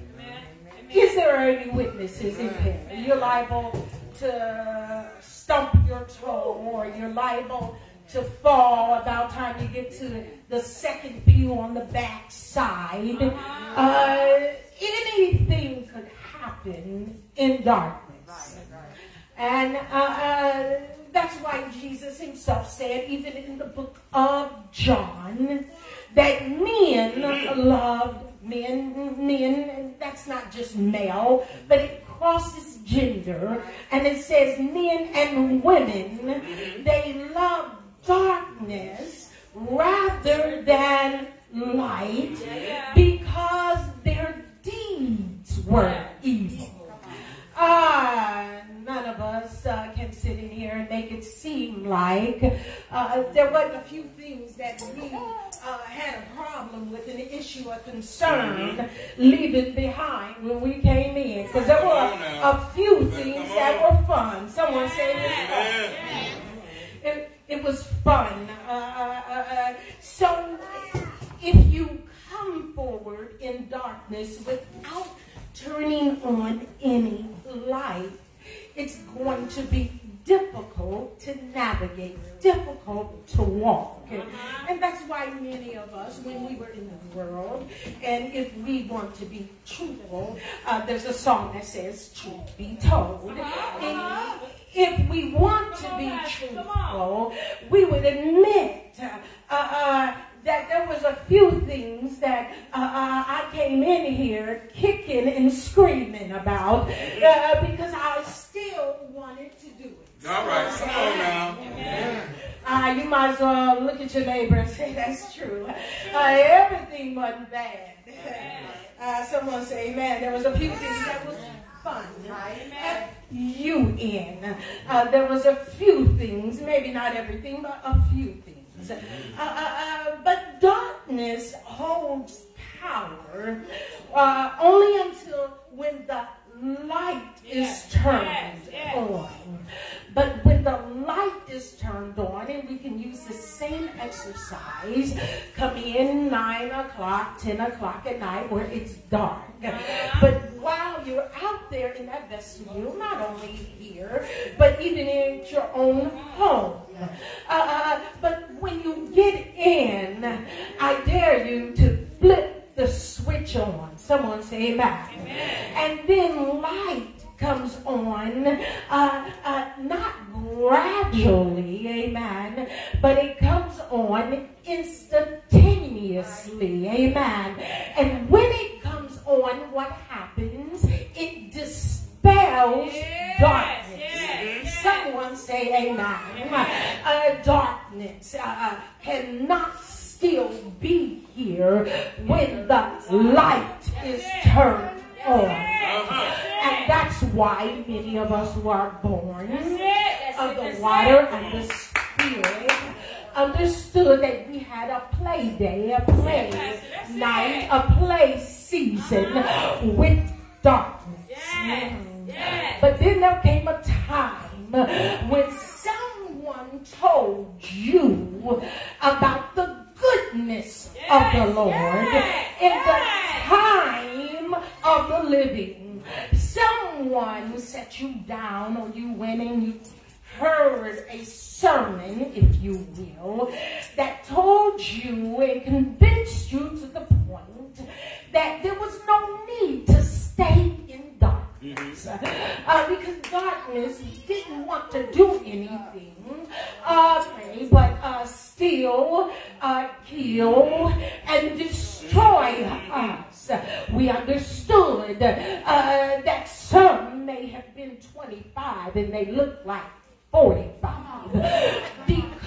Is there any witnesses in here? You're liable to stump your toe, or you're liable to fall about time you get to the second pew on the back side. Uh, anything could happen in darkness. And uh, uh, that's why Jesus himself said, even in the book of John, that men loved men, men, and that's not just male, but it crosses gender, and it says men and women, they love darkness rather than light because their deeds were evil. Ah, none of us uh, can sit in here and make it seem like uh, there wasn't a few things that we uh, had a problem with, an issue, a concern, leaving behind when we came in. Because there were a few things that were fun. Someone said it was fun. It, it was fun. Uh, uh, uh, so if you come forward in darkness without turning on any light, it's going to be difficult to navigate, difficult to walk. And, and that's why many of us, when we were in the world, and if we want to be truthful, uh, there's a song that says, truth be told. And if we want to be truthful, we would admit uh, uh, that there was a few things that uh, uh, I came in here kicking and screaming about uh, because I still wanted to do it. All right, come on now. Uh, you might as well look at your neighbor and say, that's true. Uh, everything wasn't bad. Uh, someone say, amen. There was a few things that was fun. Right? You in. Uh, there was a few things, maybe not everything, but a few things. Uh, uh, uh, but darkness holds power uh, only until when the light is turned yes, yes. on. But when the light is turned on, and we can use the same exercise, come in nine o'clock, ten o'clock at night where it's dark. But while you're out there in that vestibule, not only here, but even in your own home. Uh, but when you get in, I dare you to flip the switch on. Someone say amen. Amen. And then light comes on, uh, uh, not gradually, amen, but it comes on instantaneously, amen. And when it comes on, what happens? It dispels yes, darkness. Yes. Someone say amen. Amen. Uh, darkness uh, cannot still be here when the light is turned on. And that's why many of us who are born of the water and the Spirit understood that we had a play day, a play night, a play season with darkness. But then there came a time when someone told you about the goodness of the Lord in the time of the living. Someone set you down, or you went and you heard a sermon, if you will, that told you and convinced you to the point that there was no need to stay in darkness. Uh, because darkness didn't want to do anything uh, but uh, steal, uh, kill, and destroy us. We understood uh, that some may have been twenty-five and they looked like forty-five. Because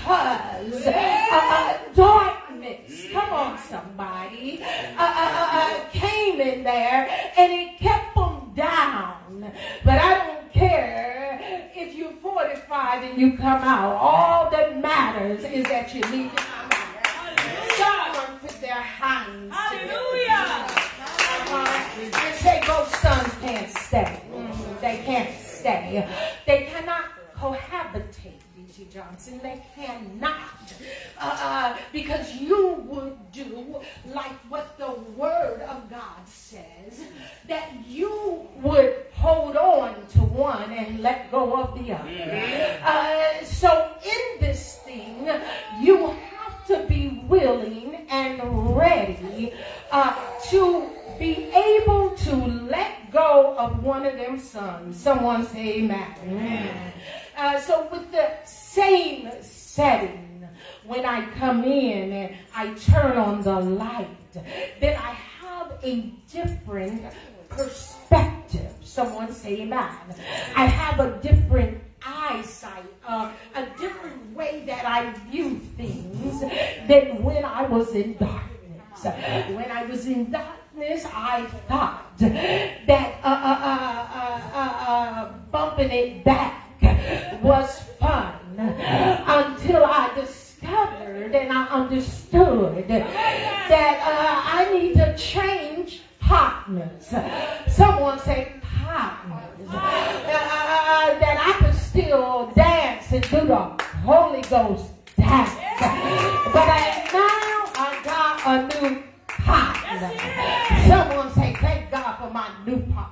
because uh, darkness, come on somebody, uh, uh, uh, came in there and it kept them down. But I don't care if you're fortified and you come out. All that matters is that you need to come out. Someone put their hands together. Uh, and say both sons can't stay. Mm, they can't stay. They cannot cohabitate. D T Johnson, they cannot, uh, uh, because you would do like what the Word of God says, that you would hold on to one and let go of the other. Uh, so in this thing, you have to be willing and ready uh, to be able to let go of one of them sons. Someone say amen. Amen. Uh, so with the same setting, when I come in and I turn on the light, then I have a different perspective. Someone say amen. I have a different eyesight, uh, a different way that I view things than when I was in darkness. When I was in darkness, I thought that uh, uh, uh, uh, uh, bumping it back was fun until I discovered and I understood that uh, I need to change partners. Someone say partners. Uh, that I can still dance and do the Holy Ghost dance. But I, now I got a new partner. Someone say thank God for my new partner.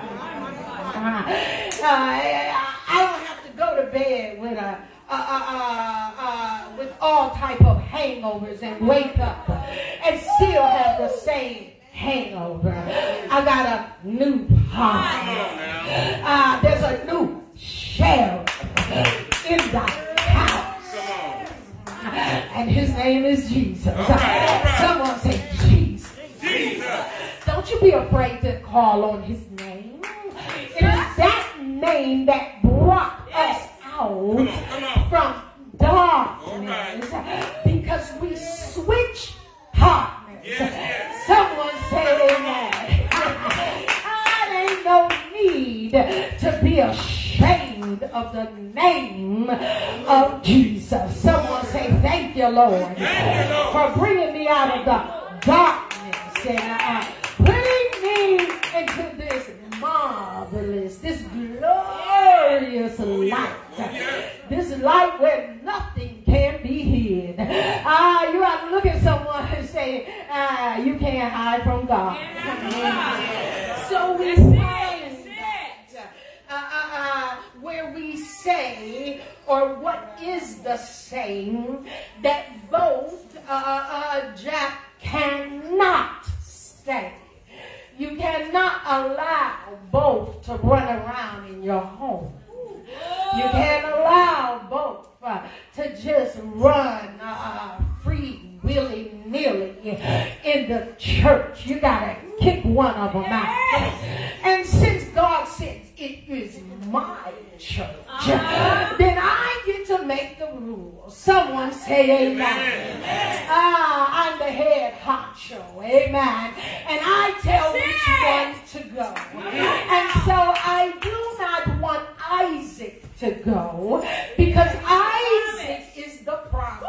Uh, uh, I don't have to go to bed with a uh, uh, uh, uh, with all type of hangovers and wake up and still have the same hangover. I got a new partner. Uh, there's a new sheriff in the house, and his name is Jesus. All right, all right. Someone say Jesus. Jesus. Don't you be afraid to call on his name. It is that name that brought us out come on, come on. from darkness right. because we switched partners. Yes, yes. Someone say amen. There ain't no need to be ashamed of the name of Jesus. Someone say thank you, Lord, thank you, Lord. for bringing me out of the darkness and uh, putting me into this marvelous, this glorious light. This light where nothing can be hid. Ah, you have to look at someone and say, ah, you can't hide from God. So we find that uh, uh, uh, where we say, or what is the saying, that both uh, uh, Jack cannot stay. You cannot allow both to run around in your home. You can't allow both uh, to just run uh, free, willy-nilly in the church. You got to kick one of them out. And since God says it is my church, then I get to make the rules. Someone say amen. Ah, I'm the head honcho. Amen. And I tell which one to go. And so I do not want Isaac to go because Isaac is the promise.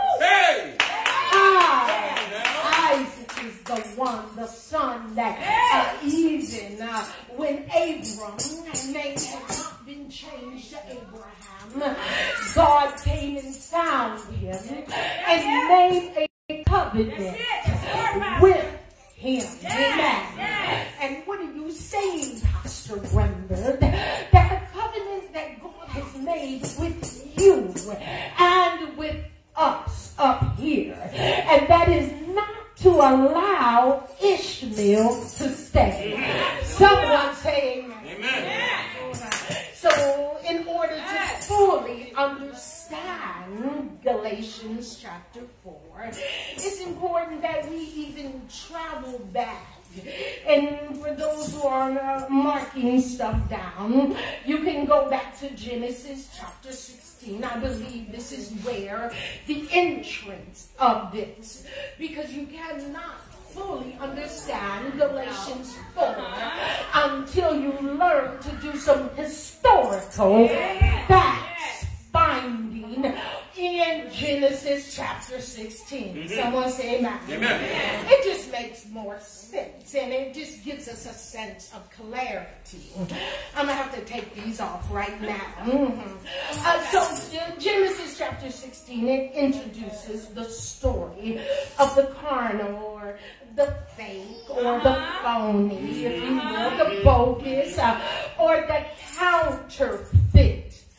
Ah, Isaac is the one, the son that uh, even uh, when Abram, name had not been changed to Abraham, God came and found him and made a covenant with him. Amen. And what are you saying, Pastor Rembert? That the covenant that God has made with you and with us up here, and that is not to allow Ishmael to stay. Someone saying amen. So in order to fully understand understand Galatians chapter four, it's important that we even travel back. And for those who are uh, marking stuff down, you can go back to Genesis chapter sixteen. I believe this is where the entrance of this, because you cannot fully understand Galatians four until you learn to do some historical facts finding in Genesis chapter sixteen. Mm-hmm. Someone say amen. Amen. It just makes more sense, and it just gives us a sense of clarity. I'm going to have to take these off right now. Mm-hmm. uh, so uh, Genesis chapter sixteen, it introduces the story of the carnal, or the fake, or the phony, if you will, the bogus, uh, or the counterfeit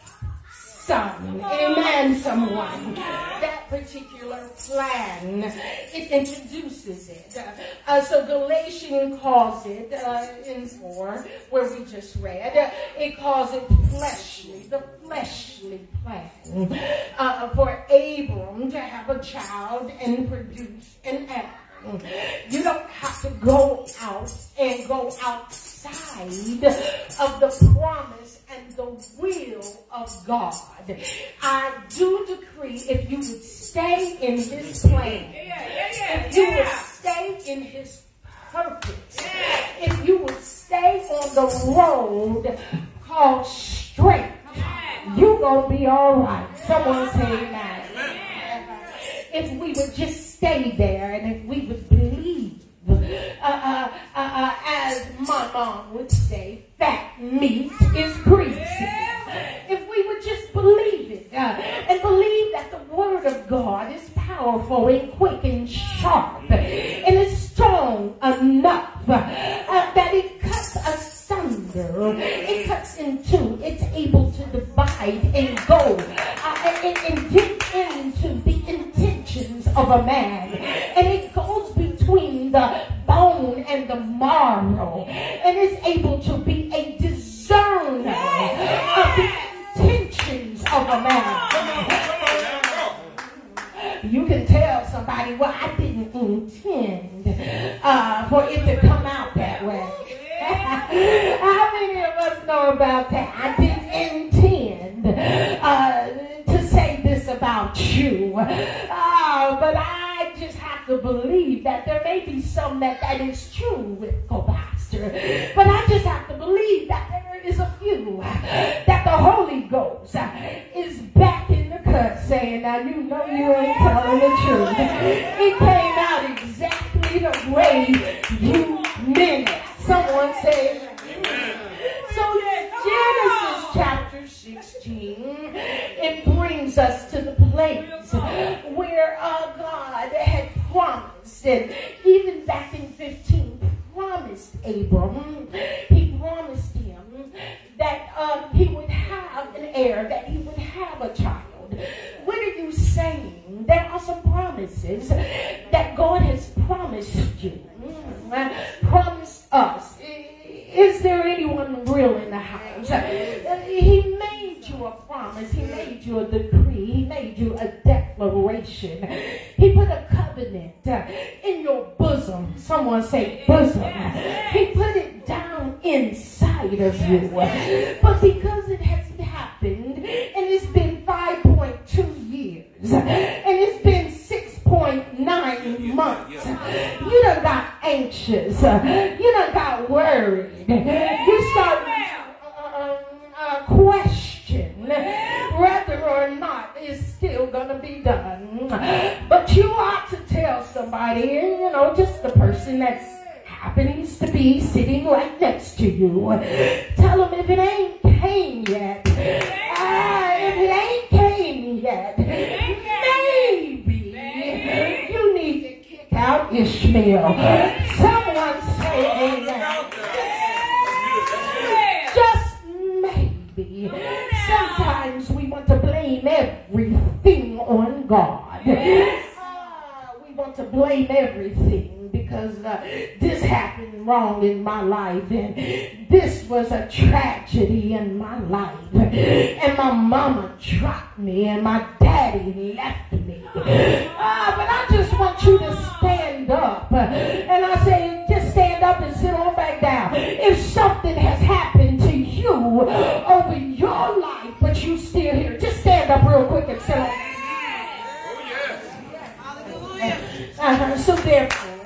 son. Amen, someone. That particular plan, it introduces it. Uh, uh, so Galatians calls it, uh, in four, where we just read, uh, it calls it fleshly, the fleshly plan uh, for Abram to have a child and produce an heir. You don't have to go out and go outside of the promise and the will of God. I do decree, if you would stay in his plan, if you would stay in his purpose, if you would stay on the road called straight, you're going to be all right. Someone say amen. If we would just stay there, and if we would believe, uh, uh, uh, uh, as my mom would say, fat meat is greasy. If we would just believe it, uh, and believe that the word of God is powerful and quick and sharp, and is strong enough uh, uh, that it cuts asunder, it cuts in two, it's able to divide and go uh, and, and get into the intentions of a man, and it goes between the bone and the marrow, and is able to be a discerner of the intentions of a man. You can tell somebody, well, I didn't intend uh, for it to come out that way. How many of us know about that? I didn't intend uh, to say this about you, uh, but I just have to believe that there may be some that that is true with co-pastor, but I just have to believe that there is a few that the Holy Ghost is back in the cut saying, now you know you ain't telling the truth. It came out exactly the way you meant it. Someone say amen. So Genesis chapter sixteen, it brings us to the place where uh, God had promised, and even back in fifteen, promised Abram, he promised him that uh, he would have an heir, that he would have a child. What are you saying? There are some promises that God has promised you, promised us. Is there anyone real in the house? He made you a promise. He made you a decree. He made you a declaration. He put a covenant in your bosom. Someone say bosom. He put it down inside of you. But because it hasn't happened, and it's been five point two years, and it's been six point nine months, you done got anxious. You done got worried. You start uh, uh, question whether or not it's still going to be done. But you ought to tell somebody, you know, just the person that's happens to be sitting right next to you. Tell them if it ain't came yet, uh, if it ain't came yet, maybe you need to kick out Ishmael. Someone say amen. Just maybe. Sometimes we want to blame everything on God. Uh, we want to blame everything because because uh, this happened wrong in my life, and this was a tragedy in my life, and my mama dropped me, and my daddy left me. Uh, but I just want you to stand up. And I say, just stand up and sit on back down. If something has happened to you over your life, but you still here, just stand up real quick and sit on. Uh, so therefore,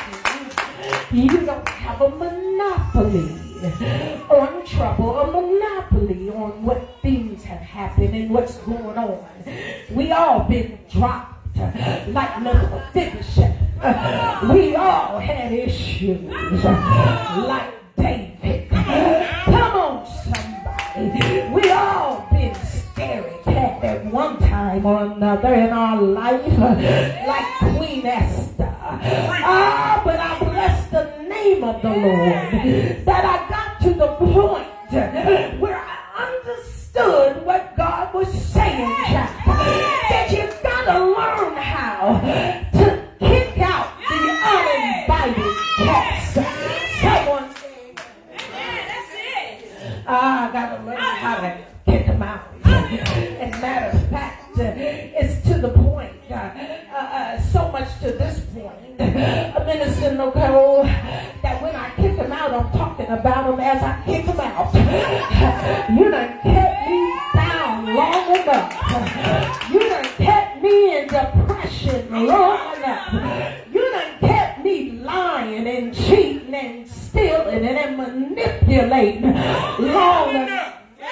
you don't have a monopoly on trouble, a monopoly on what things have happened and what's going on. We all been dropped like Mephibosheth. Uh, we all had issues like David. Come on, somebody. We all been scary cat at one time or another in our life, like Queen Esther. Ah, but I bless the name of the Lord that I got to the point where I understood what God was saying, Jack. That you gotta learn how to kick out the uninvited cats. Someone said, that's it. I gotta learn how to kick them out. As a matter of fact, uh, it's to the point, uh, uh, uh, so much to this point, uh, Minister Nicole, that when I kick them out, I'm talking about them as I kick them out. You done kept me down long enough. You done kept me in depression long enough. You done kept me lying and cheating and stealing and manipulating long enough.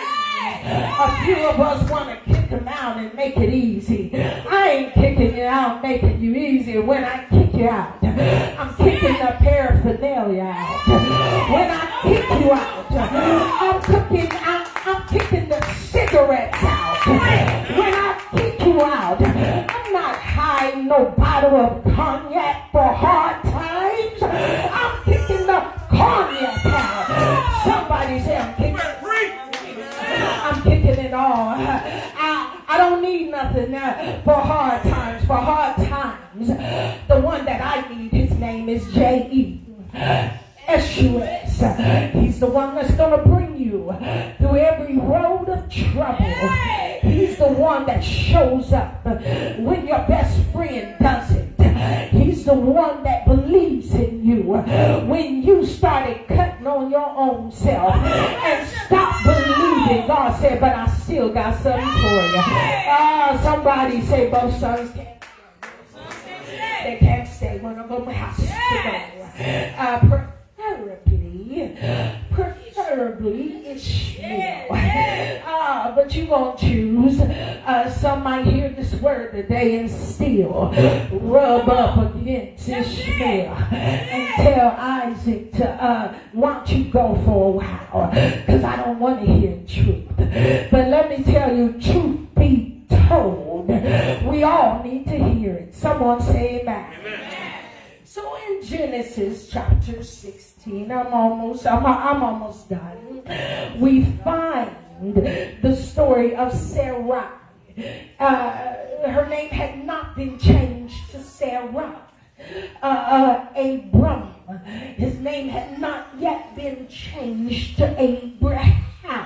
A few of us want to kick them out and make it easy. I ain't kicking you out, making you easy. When I kick you out, I'm kicking the paraphernalia out. When I kick you out, I'm cooking out, I'm kicking the cigarettes out. When I kick you out, I'm not hiding no bottle of cognac for hard times. I'm kicking the cognac out. Somebody say I'm kicking. I'm kicking it all. I, I don't need nothing uh, for hard times. For hard times, the one that I need, his name is J E S U S. He's the one that's going to bring you through every road of trouble. He's the one that shows up when your best friend doesn't. He's the one that believes in you when you started cutting on your own self and stopped believing. God said, but I still got something for you. Ah, somebody say both sons can't stay. They can't stay. One of them has to go. Uh, preferably, preferably Ishmael. Ah, but you gonna choose. Uh, some might hear this word today and still rub up against Ishmael and tell Isaac to uh, why don't you go for a while, because I don't want to hear truth. But let me tell you, truth be told, we all need to hear it. Someone say amen. Amen. So in Genesis chapter sixteen, I'm almost, I'm, I'm almost done. We find the story of Sarai. Uh, her name had not been changed to Sarah. Uh, uh, Abram, his name had not yet been changed to Abraham.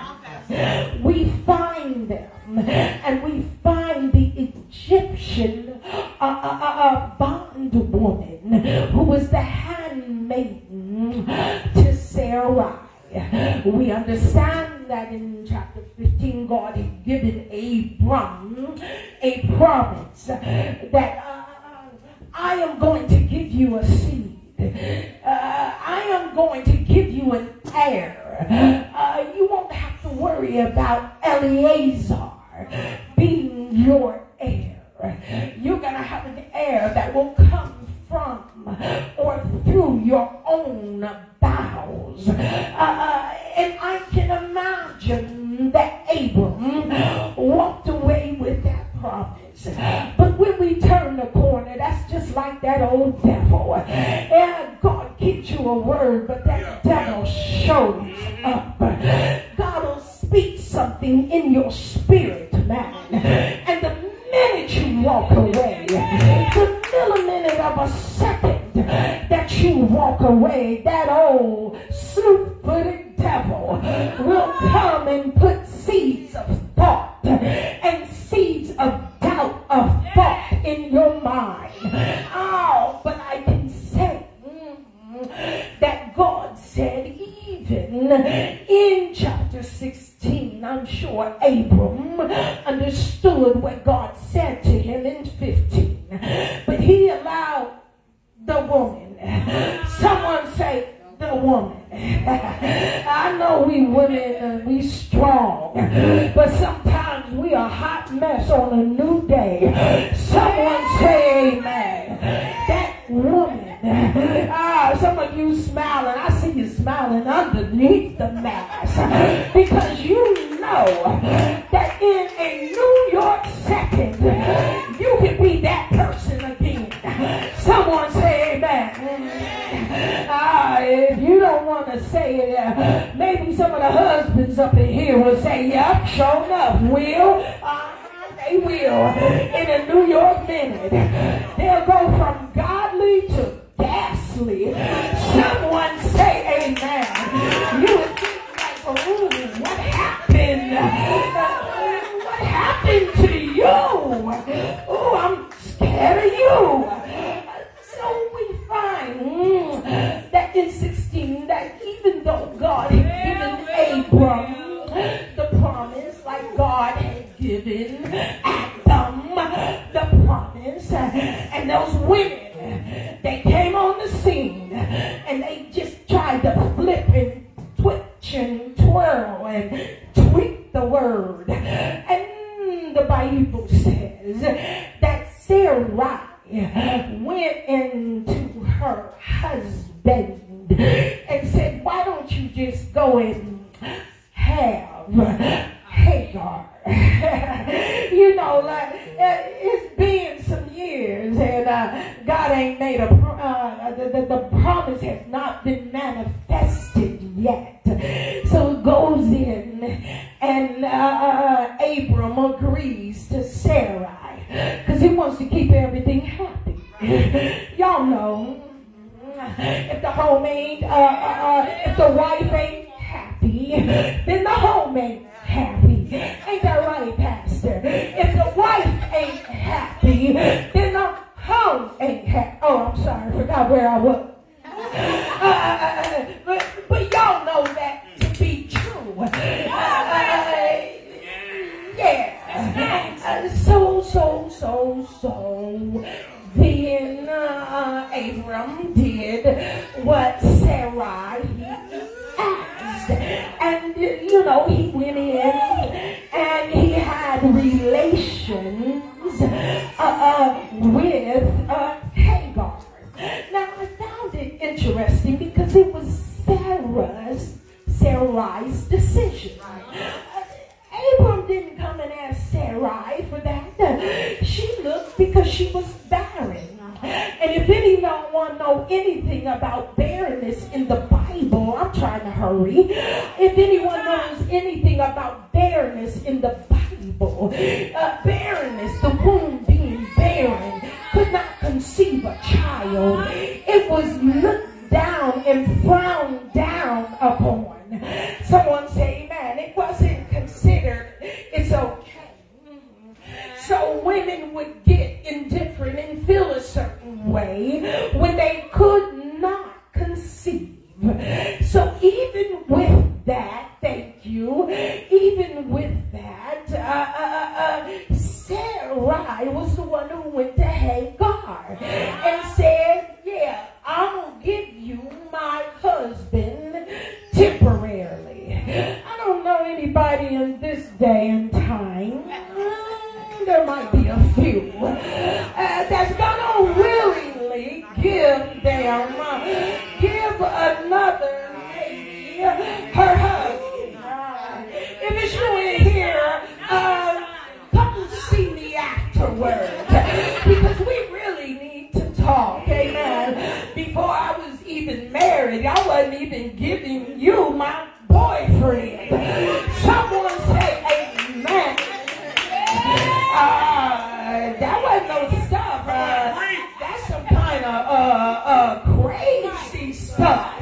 We find them, and we find the Egyptian uh, uh, uh, bondwoman who was the handmaiden to Sarai. We understand that in chapter fifteen, God had given Abram a promise that uh, I am going to give you a seed. Uh, I am going to give you an heir. Uh, you won't have to worry about Eliezer being your heir. You're going to have an heir that will come from or through your own bowels. Uh, and I can imagine that Abram walked away with that promise. But when we turn the corner, that's just like that old devil. And God gives you a word, but that devil shows up. God will speak something in your spirit, man. And the minute you walk away, the milliminute of a second that you walk away, that old slew-footed devil will come and put seeds of thought and seeds of doubt of thought in your mind. Oh, but I can say mm, that God said even in chapter sixteen, I'm sure Abram understood what God said to him in fifteen. But he allowed the woman. Someone say the woman. I know we women, we strong, but sometimes we a hot mess on a new day. Someone say amen. That woman. Ah, some of you smiling. I see you smiling underneath the mask because you know that in a New York second you can be that person again. Someone say amen. Ah, if you don't want to say it, uh, maybe some of the husbands up in here will say, yep, sure enough, will. Uh, they will. In a New York minute, they'll go from godly to ghastly. Someone say amen. You would think like, oh, what happened? Uh, what happened to you? Oh, I'm scared of you. So we find mm, that in sixteen, that even though God had given Abram the promise, like God had given Adam the promise, and those women, they came on the scene and they just tried to flip and twitch and twirl and tweak the word. And the Bible says that Sarah went into her husband and said, why don't you just go and have Hagar? You know, like, it's been some years and uh, God ain't made a, uh, the, the, the promise has not been manifested yet. So it goes in and uh, Abram agrees to Sarai because he wants to keep everything happy. Y'all know, if the home ain't, uh, uh, if the wife ain't happy, then the home ain't happy. Ain't that right, Pastor? If the wife ain't happy, then the home ain't happy. Oh, I'm sorry, I forgot where I was. Uh, but, but y'all know that to be true. Uh, yeah. Uh, so, so, so, so. Then uh, Abram did what Sarai asked. And, you know, he went in and he had relations uh, uh, with uh, Hagar. Now, I found it interesting because it was Sarah's, Sarai's decision. Uh, Abram didn't come and ask Sarai for that. She looked because she was barren. And if anyone know anything about barrenness in the Bible, I'm trying to hurry. If anyone knows anything about barrenness in the Bible, uh, barrenness, the womb being barren, could not conceive a child. It was looked down and frowned down upon. Someone say amen. It wasn't considered, it's okay. So women would get indifferent and feel a certain way when they could not conceive. So even with that, thank you, even with that, uh, uh, uh, Sarai was the one who went to Hagar and said, yeah, I'm going to give you my husband temporarily. I don't know anybody in this day and time, uh, there might be a few, uh, that's going to willingly give them, uh, give another lady her husband. Uh, if it's you in here, uh, come see me afterwards, because we really need to talk, amen. Before I was even married, I wasn't even giving you my boyfriend. Someone say amen. Uh, that wasn't no stuff. Uh, that's some kind of uh, uh, crazy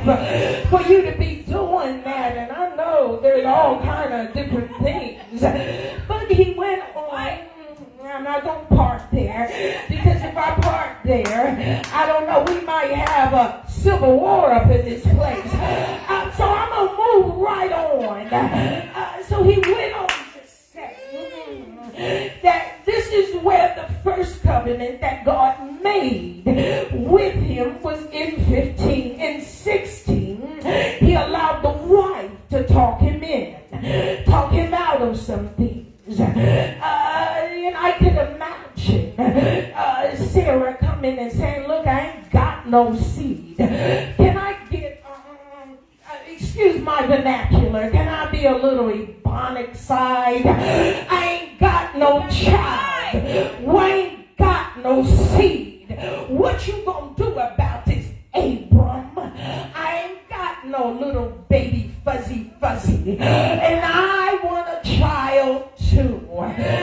for you to be doing that. And I know there's all kind of different things. But he went on. I'm not going to park there, because if I park there, I don't know, we might have a civil war up in this place. Uh, so I'm going to move right on. Uh, so he went on to say mm, that this is where the first covenant that God made with him was in fifteen. In sixteen, he allowed the wife to talk him in, talk him out of some things. Uh, and I can imagine uh, Sarah coming and saying, look, I ain't got no seed. Can I get, um, uh, excuse my vernacular, can I be a little Ebonic side? I ain't got no child. We ain't got no seed. What you gonna do about this, Abram? I ain't got no little baby fuzzy fuzzy. And I want a child too. Uh,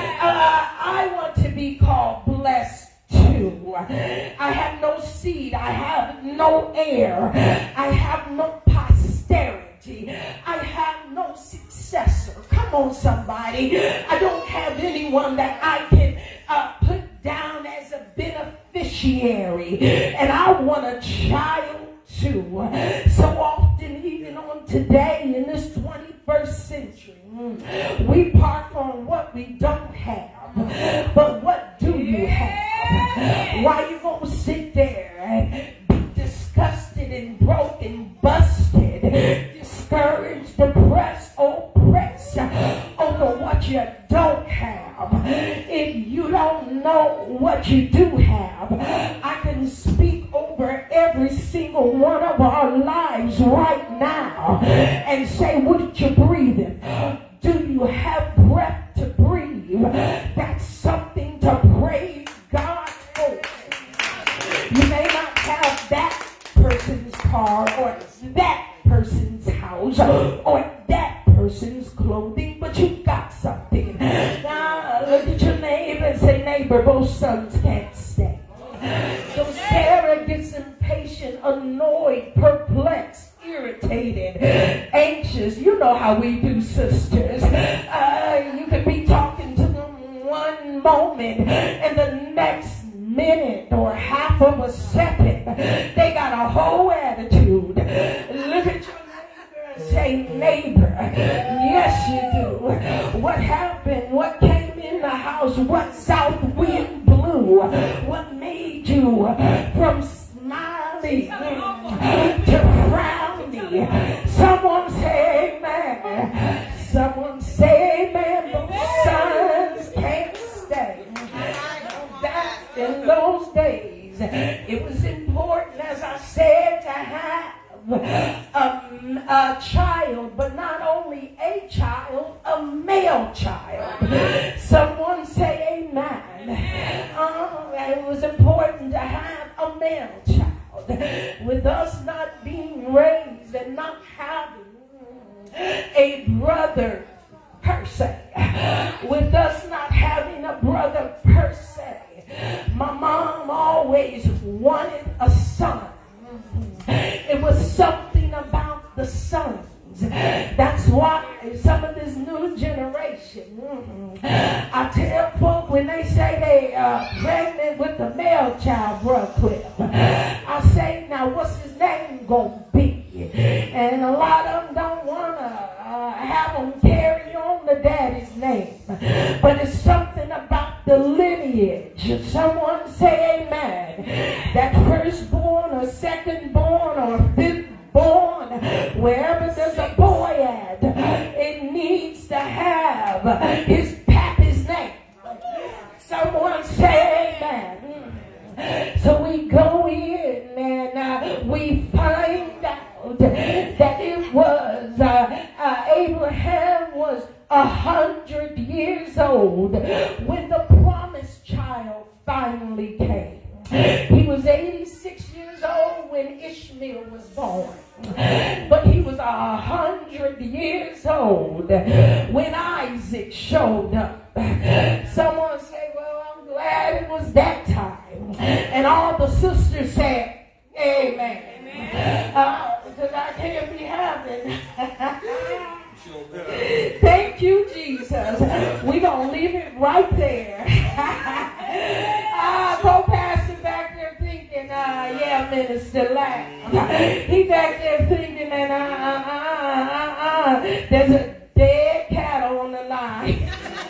I want to be called blessed too. I have no seed. I have no heir. I have no posterity. I have no successor. Come on, somebody. I don't have anyone that I can uh, put down as a beneficiary. And I want a child too. So often, even on today, in this twenty-first century, we park on what we don't have. But what do you have? Why you gonna sit there and be disgusted and broken, busted, discouraged, depressed, oppressed over what you don't have? If you don't know what you do have, I can speak over every single one of our lives right now and say, what you breathing? Do you have breath to breathe? That's something to praise God for. You may not have that person's car or that person's house or that person's clothing, but you got something. Now look at your neighbor and say, neighbor, both sons can't stay. So Sarah gets impatient, annoyed, perplexed, irritated, anxious. You know how we do, sisters. Uh, you could be talking to them one moment and the next minute or half of a second, they got a whole attitude. Look at your neighbor and say, neighbor, yes you do. What happened? What came in the house? What south wind blew? What made you from smiling to frowning? Someone say amen. Someone say amen. Both sons can't stay. Back in those days, it was important, as I said, to have a, a child, but not only a child, a male child. Someone say amen. Uh, it was important to have a male child. With us not being raised and not having a brother per se, with us not having a brother per se, my mom always wanted a son. It was something about the sons. That's why some of this new generation, I tell folk when they say they are pregnant with a male child, bruh, quick, I say, now what's his name gonna be? And a lot of them don't want to uh, have them carry on the daddy's name. But it's something about the lineage. Someone say amen. That firstborn or secondborn or fifthborn, wherever there's a boy at, it needs to have his pappy's name. Someone say amen. So we go in and uh, we find out that it was uh, uh, Abraham was a hundred years old when the promised child finally came. He was eighty-six years old when Ishmael was born, but he was a hundred years old when Isaac showed up. Someone say, well, I'm glad it was that time. And all the sisters said, amen. Uh, because I Thank you, Jesus. We're going to leave it right there. Ah, co-pastor back there thinking, uh, yeah, Minister Lamb. He back there thinking that, uh, uh, uh, uh, there's a dead cattle on the line.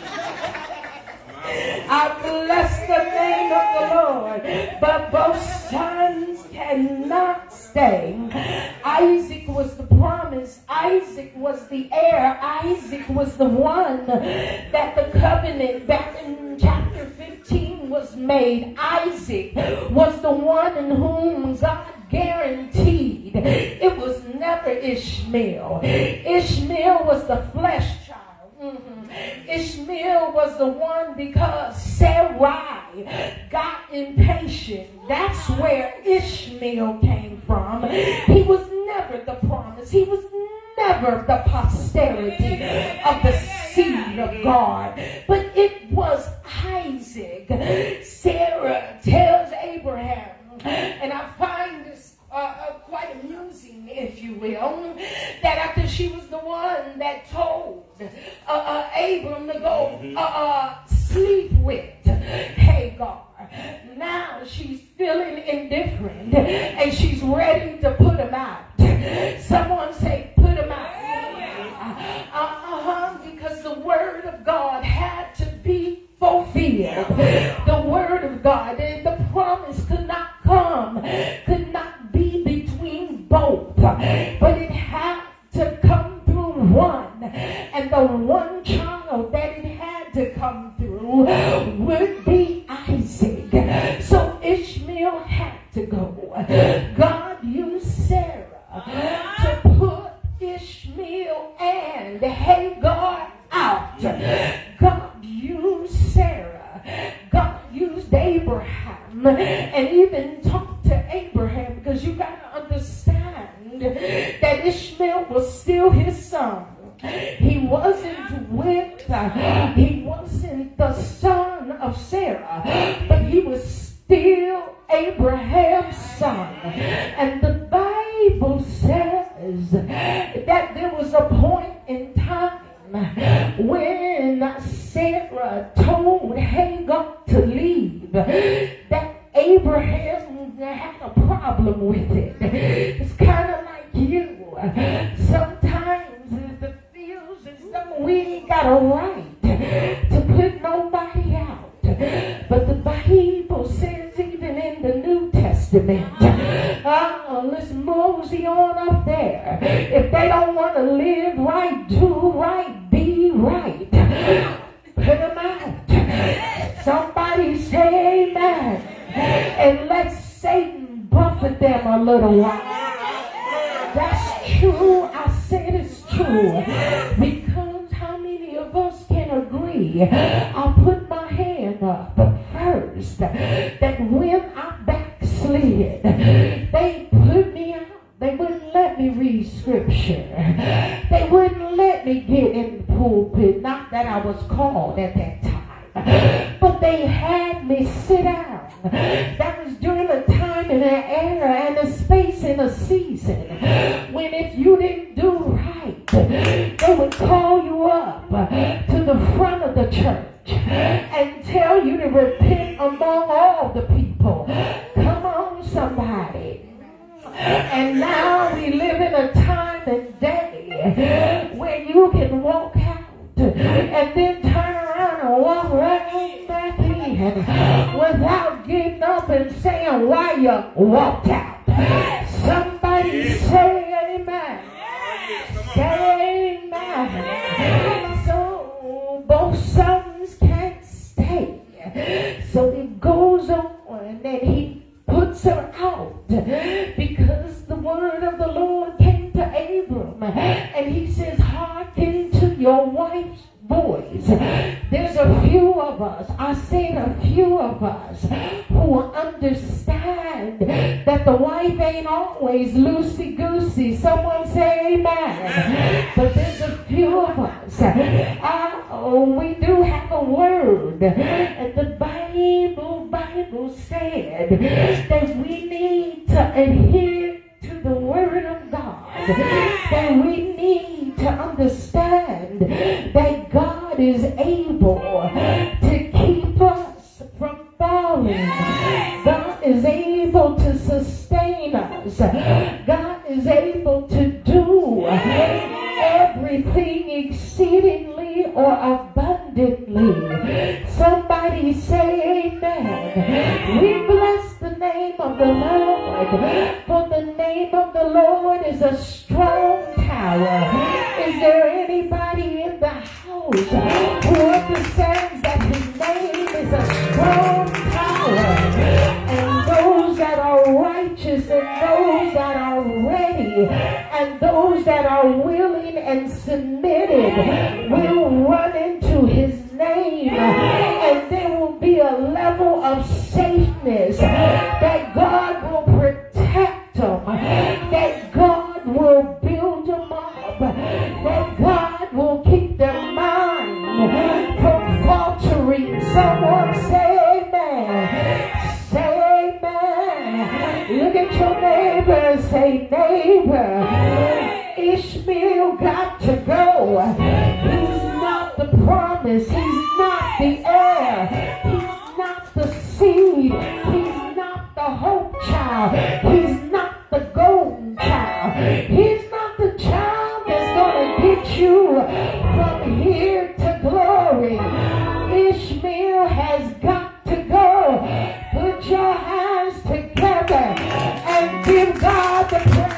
I bless the name of the Lord, but both sons cannot stay. Isaac was the promise. Isaac was the heir. Isaac was the one that the covenant back in chapter fifteen was made. Isaac was the one in whom God guaranteed. It was never Ishmael. Ishmael was the flesh child. Mm-hmm. Ishmael was the one because Sarai got impatient. That's where Ishmael came from. He was never the promise. He was never the posterity of the seed of God. But it was Isaac. Sarah tells Abraham, and I find this Uh, uh, quite amusing, if you will, that after she was the one that told uh, uh, Abram to go uh, uh, sleep with Hagar, now she's feeling indifferent and she's ready to put him out. Someone say, put him out. Uh, uh-huh, because the word of God had to be fulfilled. The word of God, and the promise could not come, could not be between both, but it had to come through one, and the one child that it had to come through would be Isaac. So Ishmael had to go. God used Sarah to put Ishmael and Hagar out. God used Sarah. God used Abraham, and even talked to Abraham, because you got to understand that Ishmael was still his son. He wasn't with, uh, he wasn't the son of Sarah, but he was still Abraham's son. And the Bible says that there was a point in time when Sarah told Hagar to leave, that Abraham had a problem with it. It's kind of like you. Sometimes it feels as though we ain't got a right to put nobody out. But the Bible says, even in the New Testament, oh, let's mosey on up there. If they don't want to live right, do right, be right, put them out. Somebody say amen. And let Satan buffet them a little while. That's true. I said it's true. Because how many of us can agree? I'll put my hand up first. That when I backslid, they put me out. They wouldn't let me read scripture. They wouldn't let me get in the pulpit. Not that I was called at that time, but they had me sit down. That was during a time and an era and a space and a season when if you didn't do right, they would call you up to the front of the church and tell you to repent among all the people. Come on, somebody. And now we live in a time and day where you can walk out and then turn around and walk right back in without getting up and saying why you walked out. Somebody say amen. Say amen. So both sons can't stay. So it goes on and he puts her out because the word of the Lord came to Abram and he says, hearken to your wife's voice. There's a few of us, I said a few of us, who understand that the wife ain't always loosey-goosey. Someone say amen. But there's a few of us, uh, we do have a word. And the Bible, Bible said that we need to adhere to the word of God. That we need to understand healing. God is able to sustain us. God is able to do everything exceedingly or abundantly. Somebody say amen. We bless the name of the Lord, for the name of the Lord is a strong tower. Is there anybody in the house who understands that his name is a strong tower? And those that are righteous and those that are ready and those that are willing and submitted will run into his name, and there will be a level of safeness that God will protect them, that God will build them up, that God will keep their mind from faltering. Someone say amen. Say amen. Look at your neighbor and say, neighbor, Ishmael got to go. He's not the promise. He's not the heir. He's not the seed. He's not the hope child. He's not the golden child. He's not the child that's going to get you from here to glory. Ishmael has got to go. Put your hands together and give God the praise.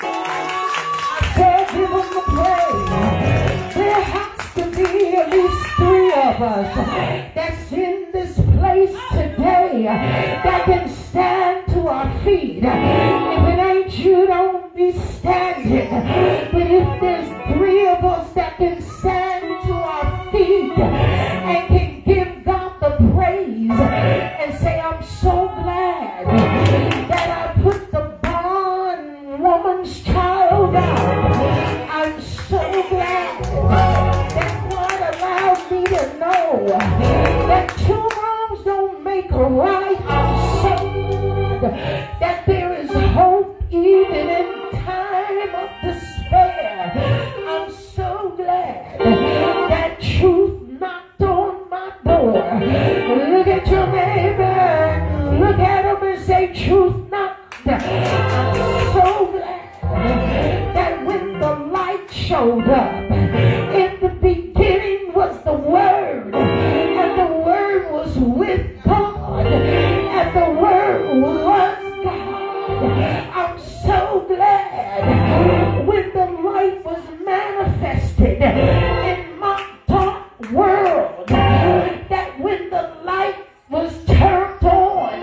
Give him the praise. There has to be at least three of us that's in this place today that can stand to our feet. If it ain't you, don't be standing. But if there's three of us that can stand to our feet and can give God the praise and say, I'm so glad that I put the bond woman's child out. I'm so glad that God allowed me to know that two wrongs don't make a right. I'm so glad that there is hope even in time of despair. I'm so glad that truth knocked on my door. Look at your neighbor, look at him and say, truth knocked. I'm so glad that when the light showed up, in the beginning was the Word, and the Word was with God, and the Word was God. I'm so glad when the light was manifested in my dark world, that when the light was turned on,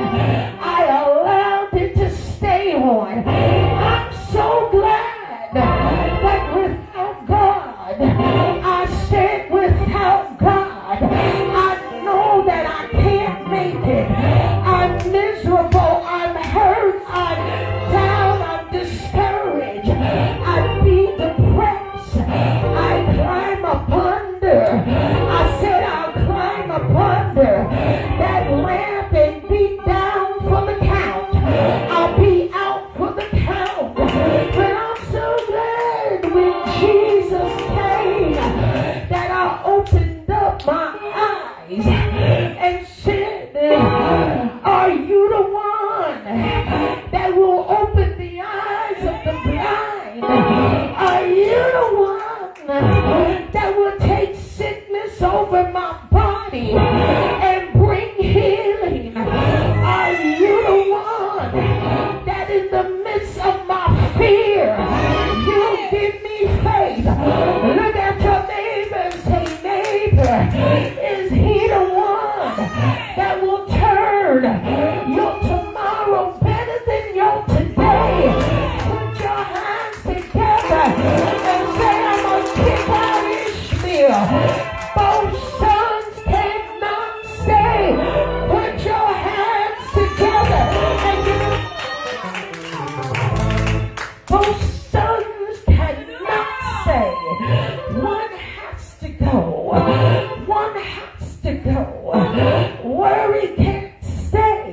I allowed it to stay on. I'm so glad that without God, I said without God, I know that I can't make it. I'm miserable, I'm hurt, I'm down, I'm discouraged, I'd be depressed, I climb up under. I said I'll climb up under that lamp and be down for the count. I'll be out for the count. But I'm so glad when Jesus came that I opened up my eyes and said, are you the one that will open the eyes of the blind? Are you the one that will take sickness over my body and bring healing? Are you the one that in the midst of my fear, you give me faith? Look at your neighbor and say, neighbor, is he the one that will turn your tomorrow better than your today? Put your hands together and say, I'm going to kick out Ishmael. Both sons cannot stay. Put your hands together and give both sons cannot stay. One has to go. One has to go. Worry can't stay.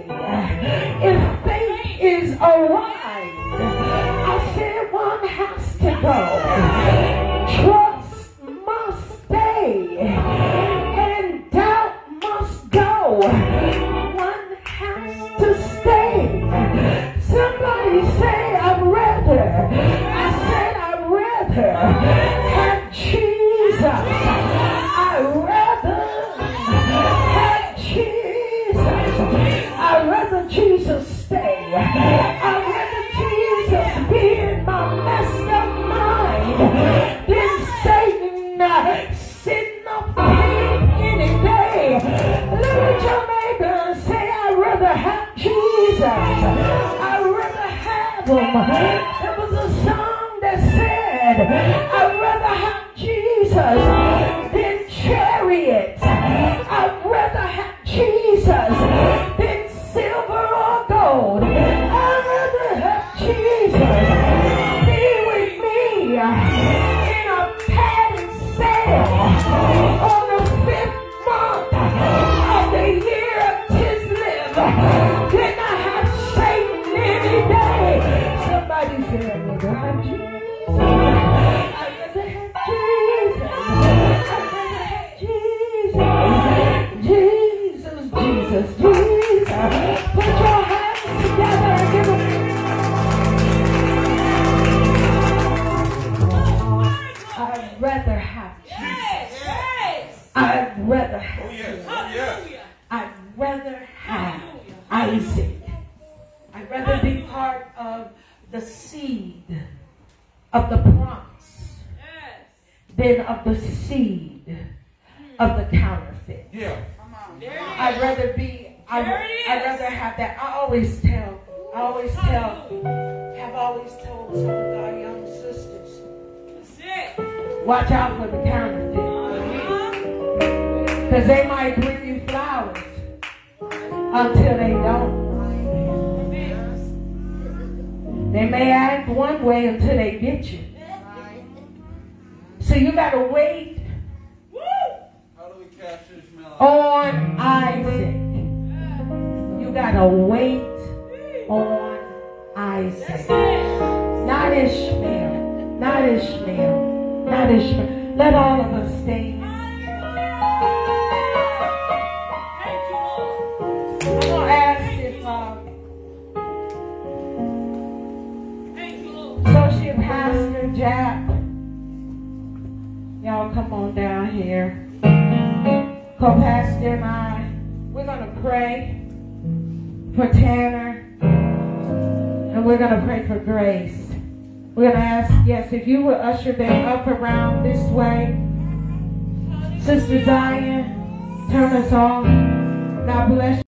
There was a song that said, I'd rather have Jesus than chariots. I'd rather have Jesus than silver or gold. I'd rather have Jesus be with me in a padded sail on the fifth month of the year of Kislev. Then I have Satan any day. Somebody said, I'd rather have Jesus. I'd rather have Jesus. I'd rather have Jesus. Jesus, Jesus, Jesus. Put your hands together and give him. I'd rather have Jesus. I'd rather have Jesus. I'd rather have Isaac. I'd rather be part of the seed of the promise than of the seed of the counterfeit. Yeah. I'd rather be, I, I'd rather have that. I always tell, I always tell, have always told some of our young sisters, watch out for the counterfeit. Because they might bring you flowers until they don't. They may act one way until they get you. So you got to wait on Isaac. You got to wait on Isaac. Not Ishmael. Not Ishmael. Not Ishmael. Let all of us stay. I'm going to ask if um, Associate Pastor Jack, y'all come on down here. Co-pastor and I, we're going to pray for Tanner, and we're going to pray for Grace. We're going to ask, yes, if you would usher them up around this way. Sister Zion, turn us off. God bless you.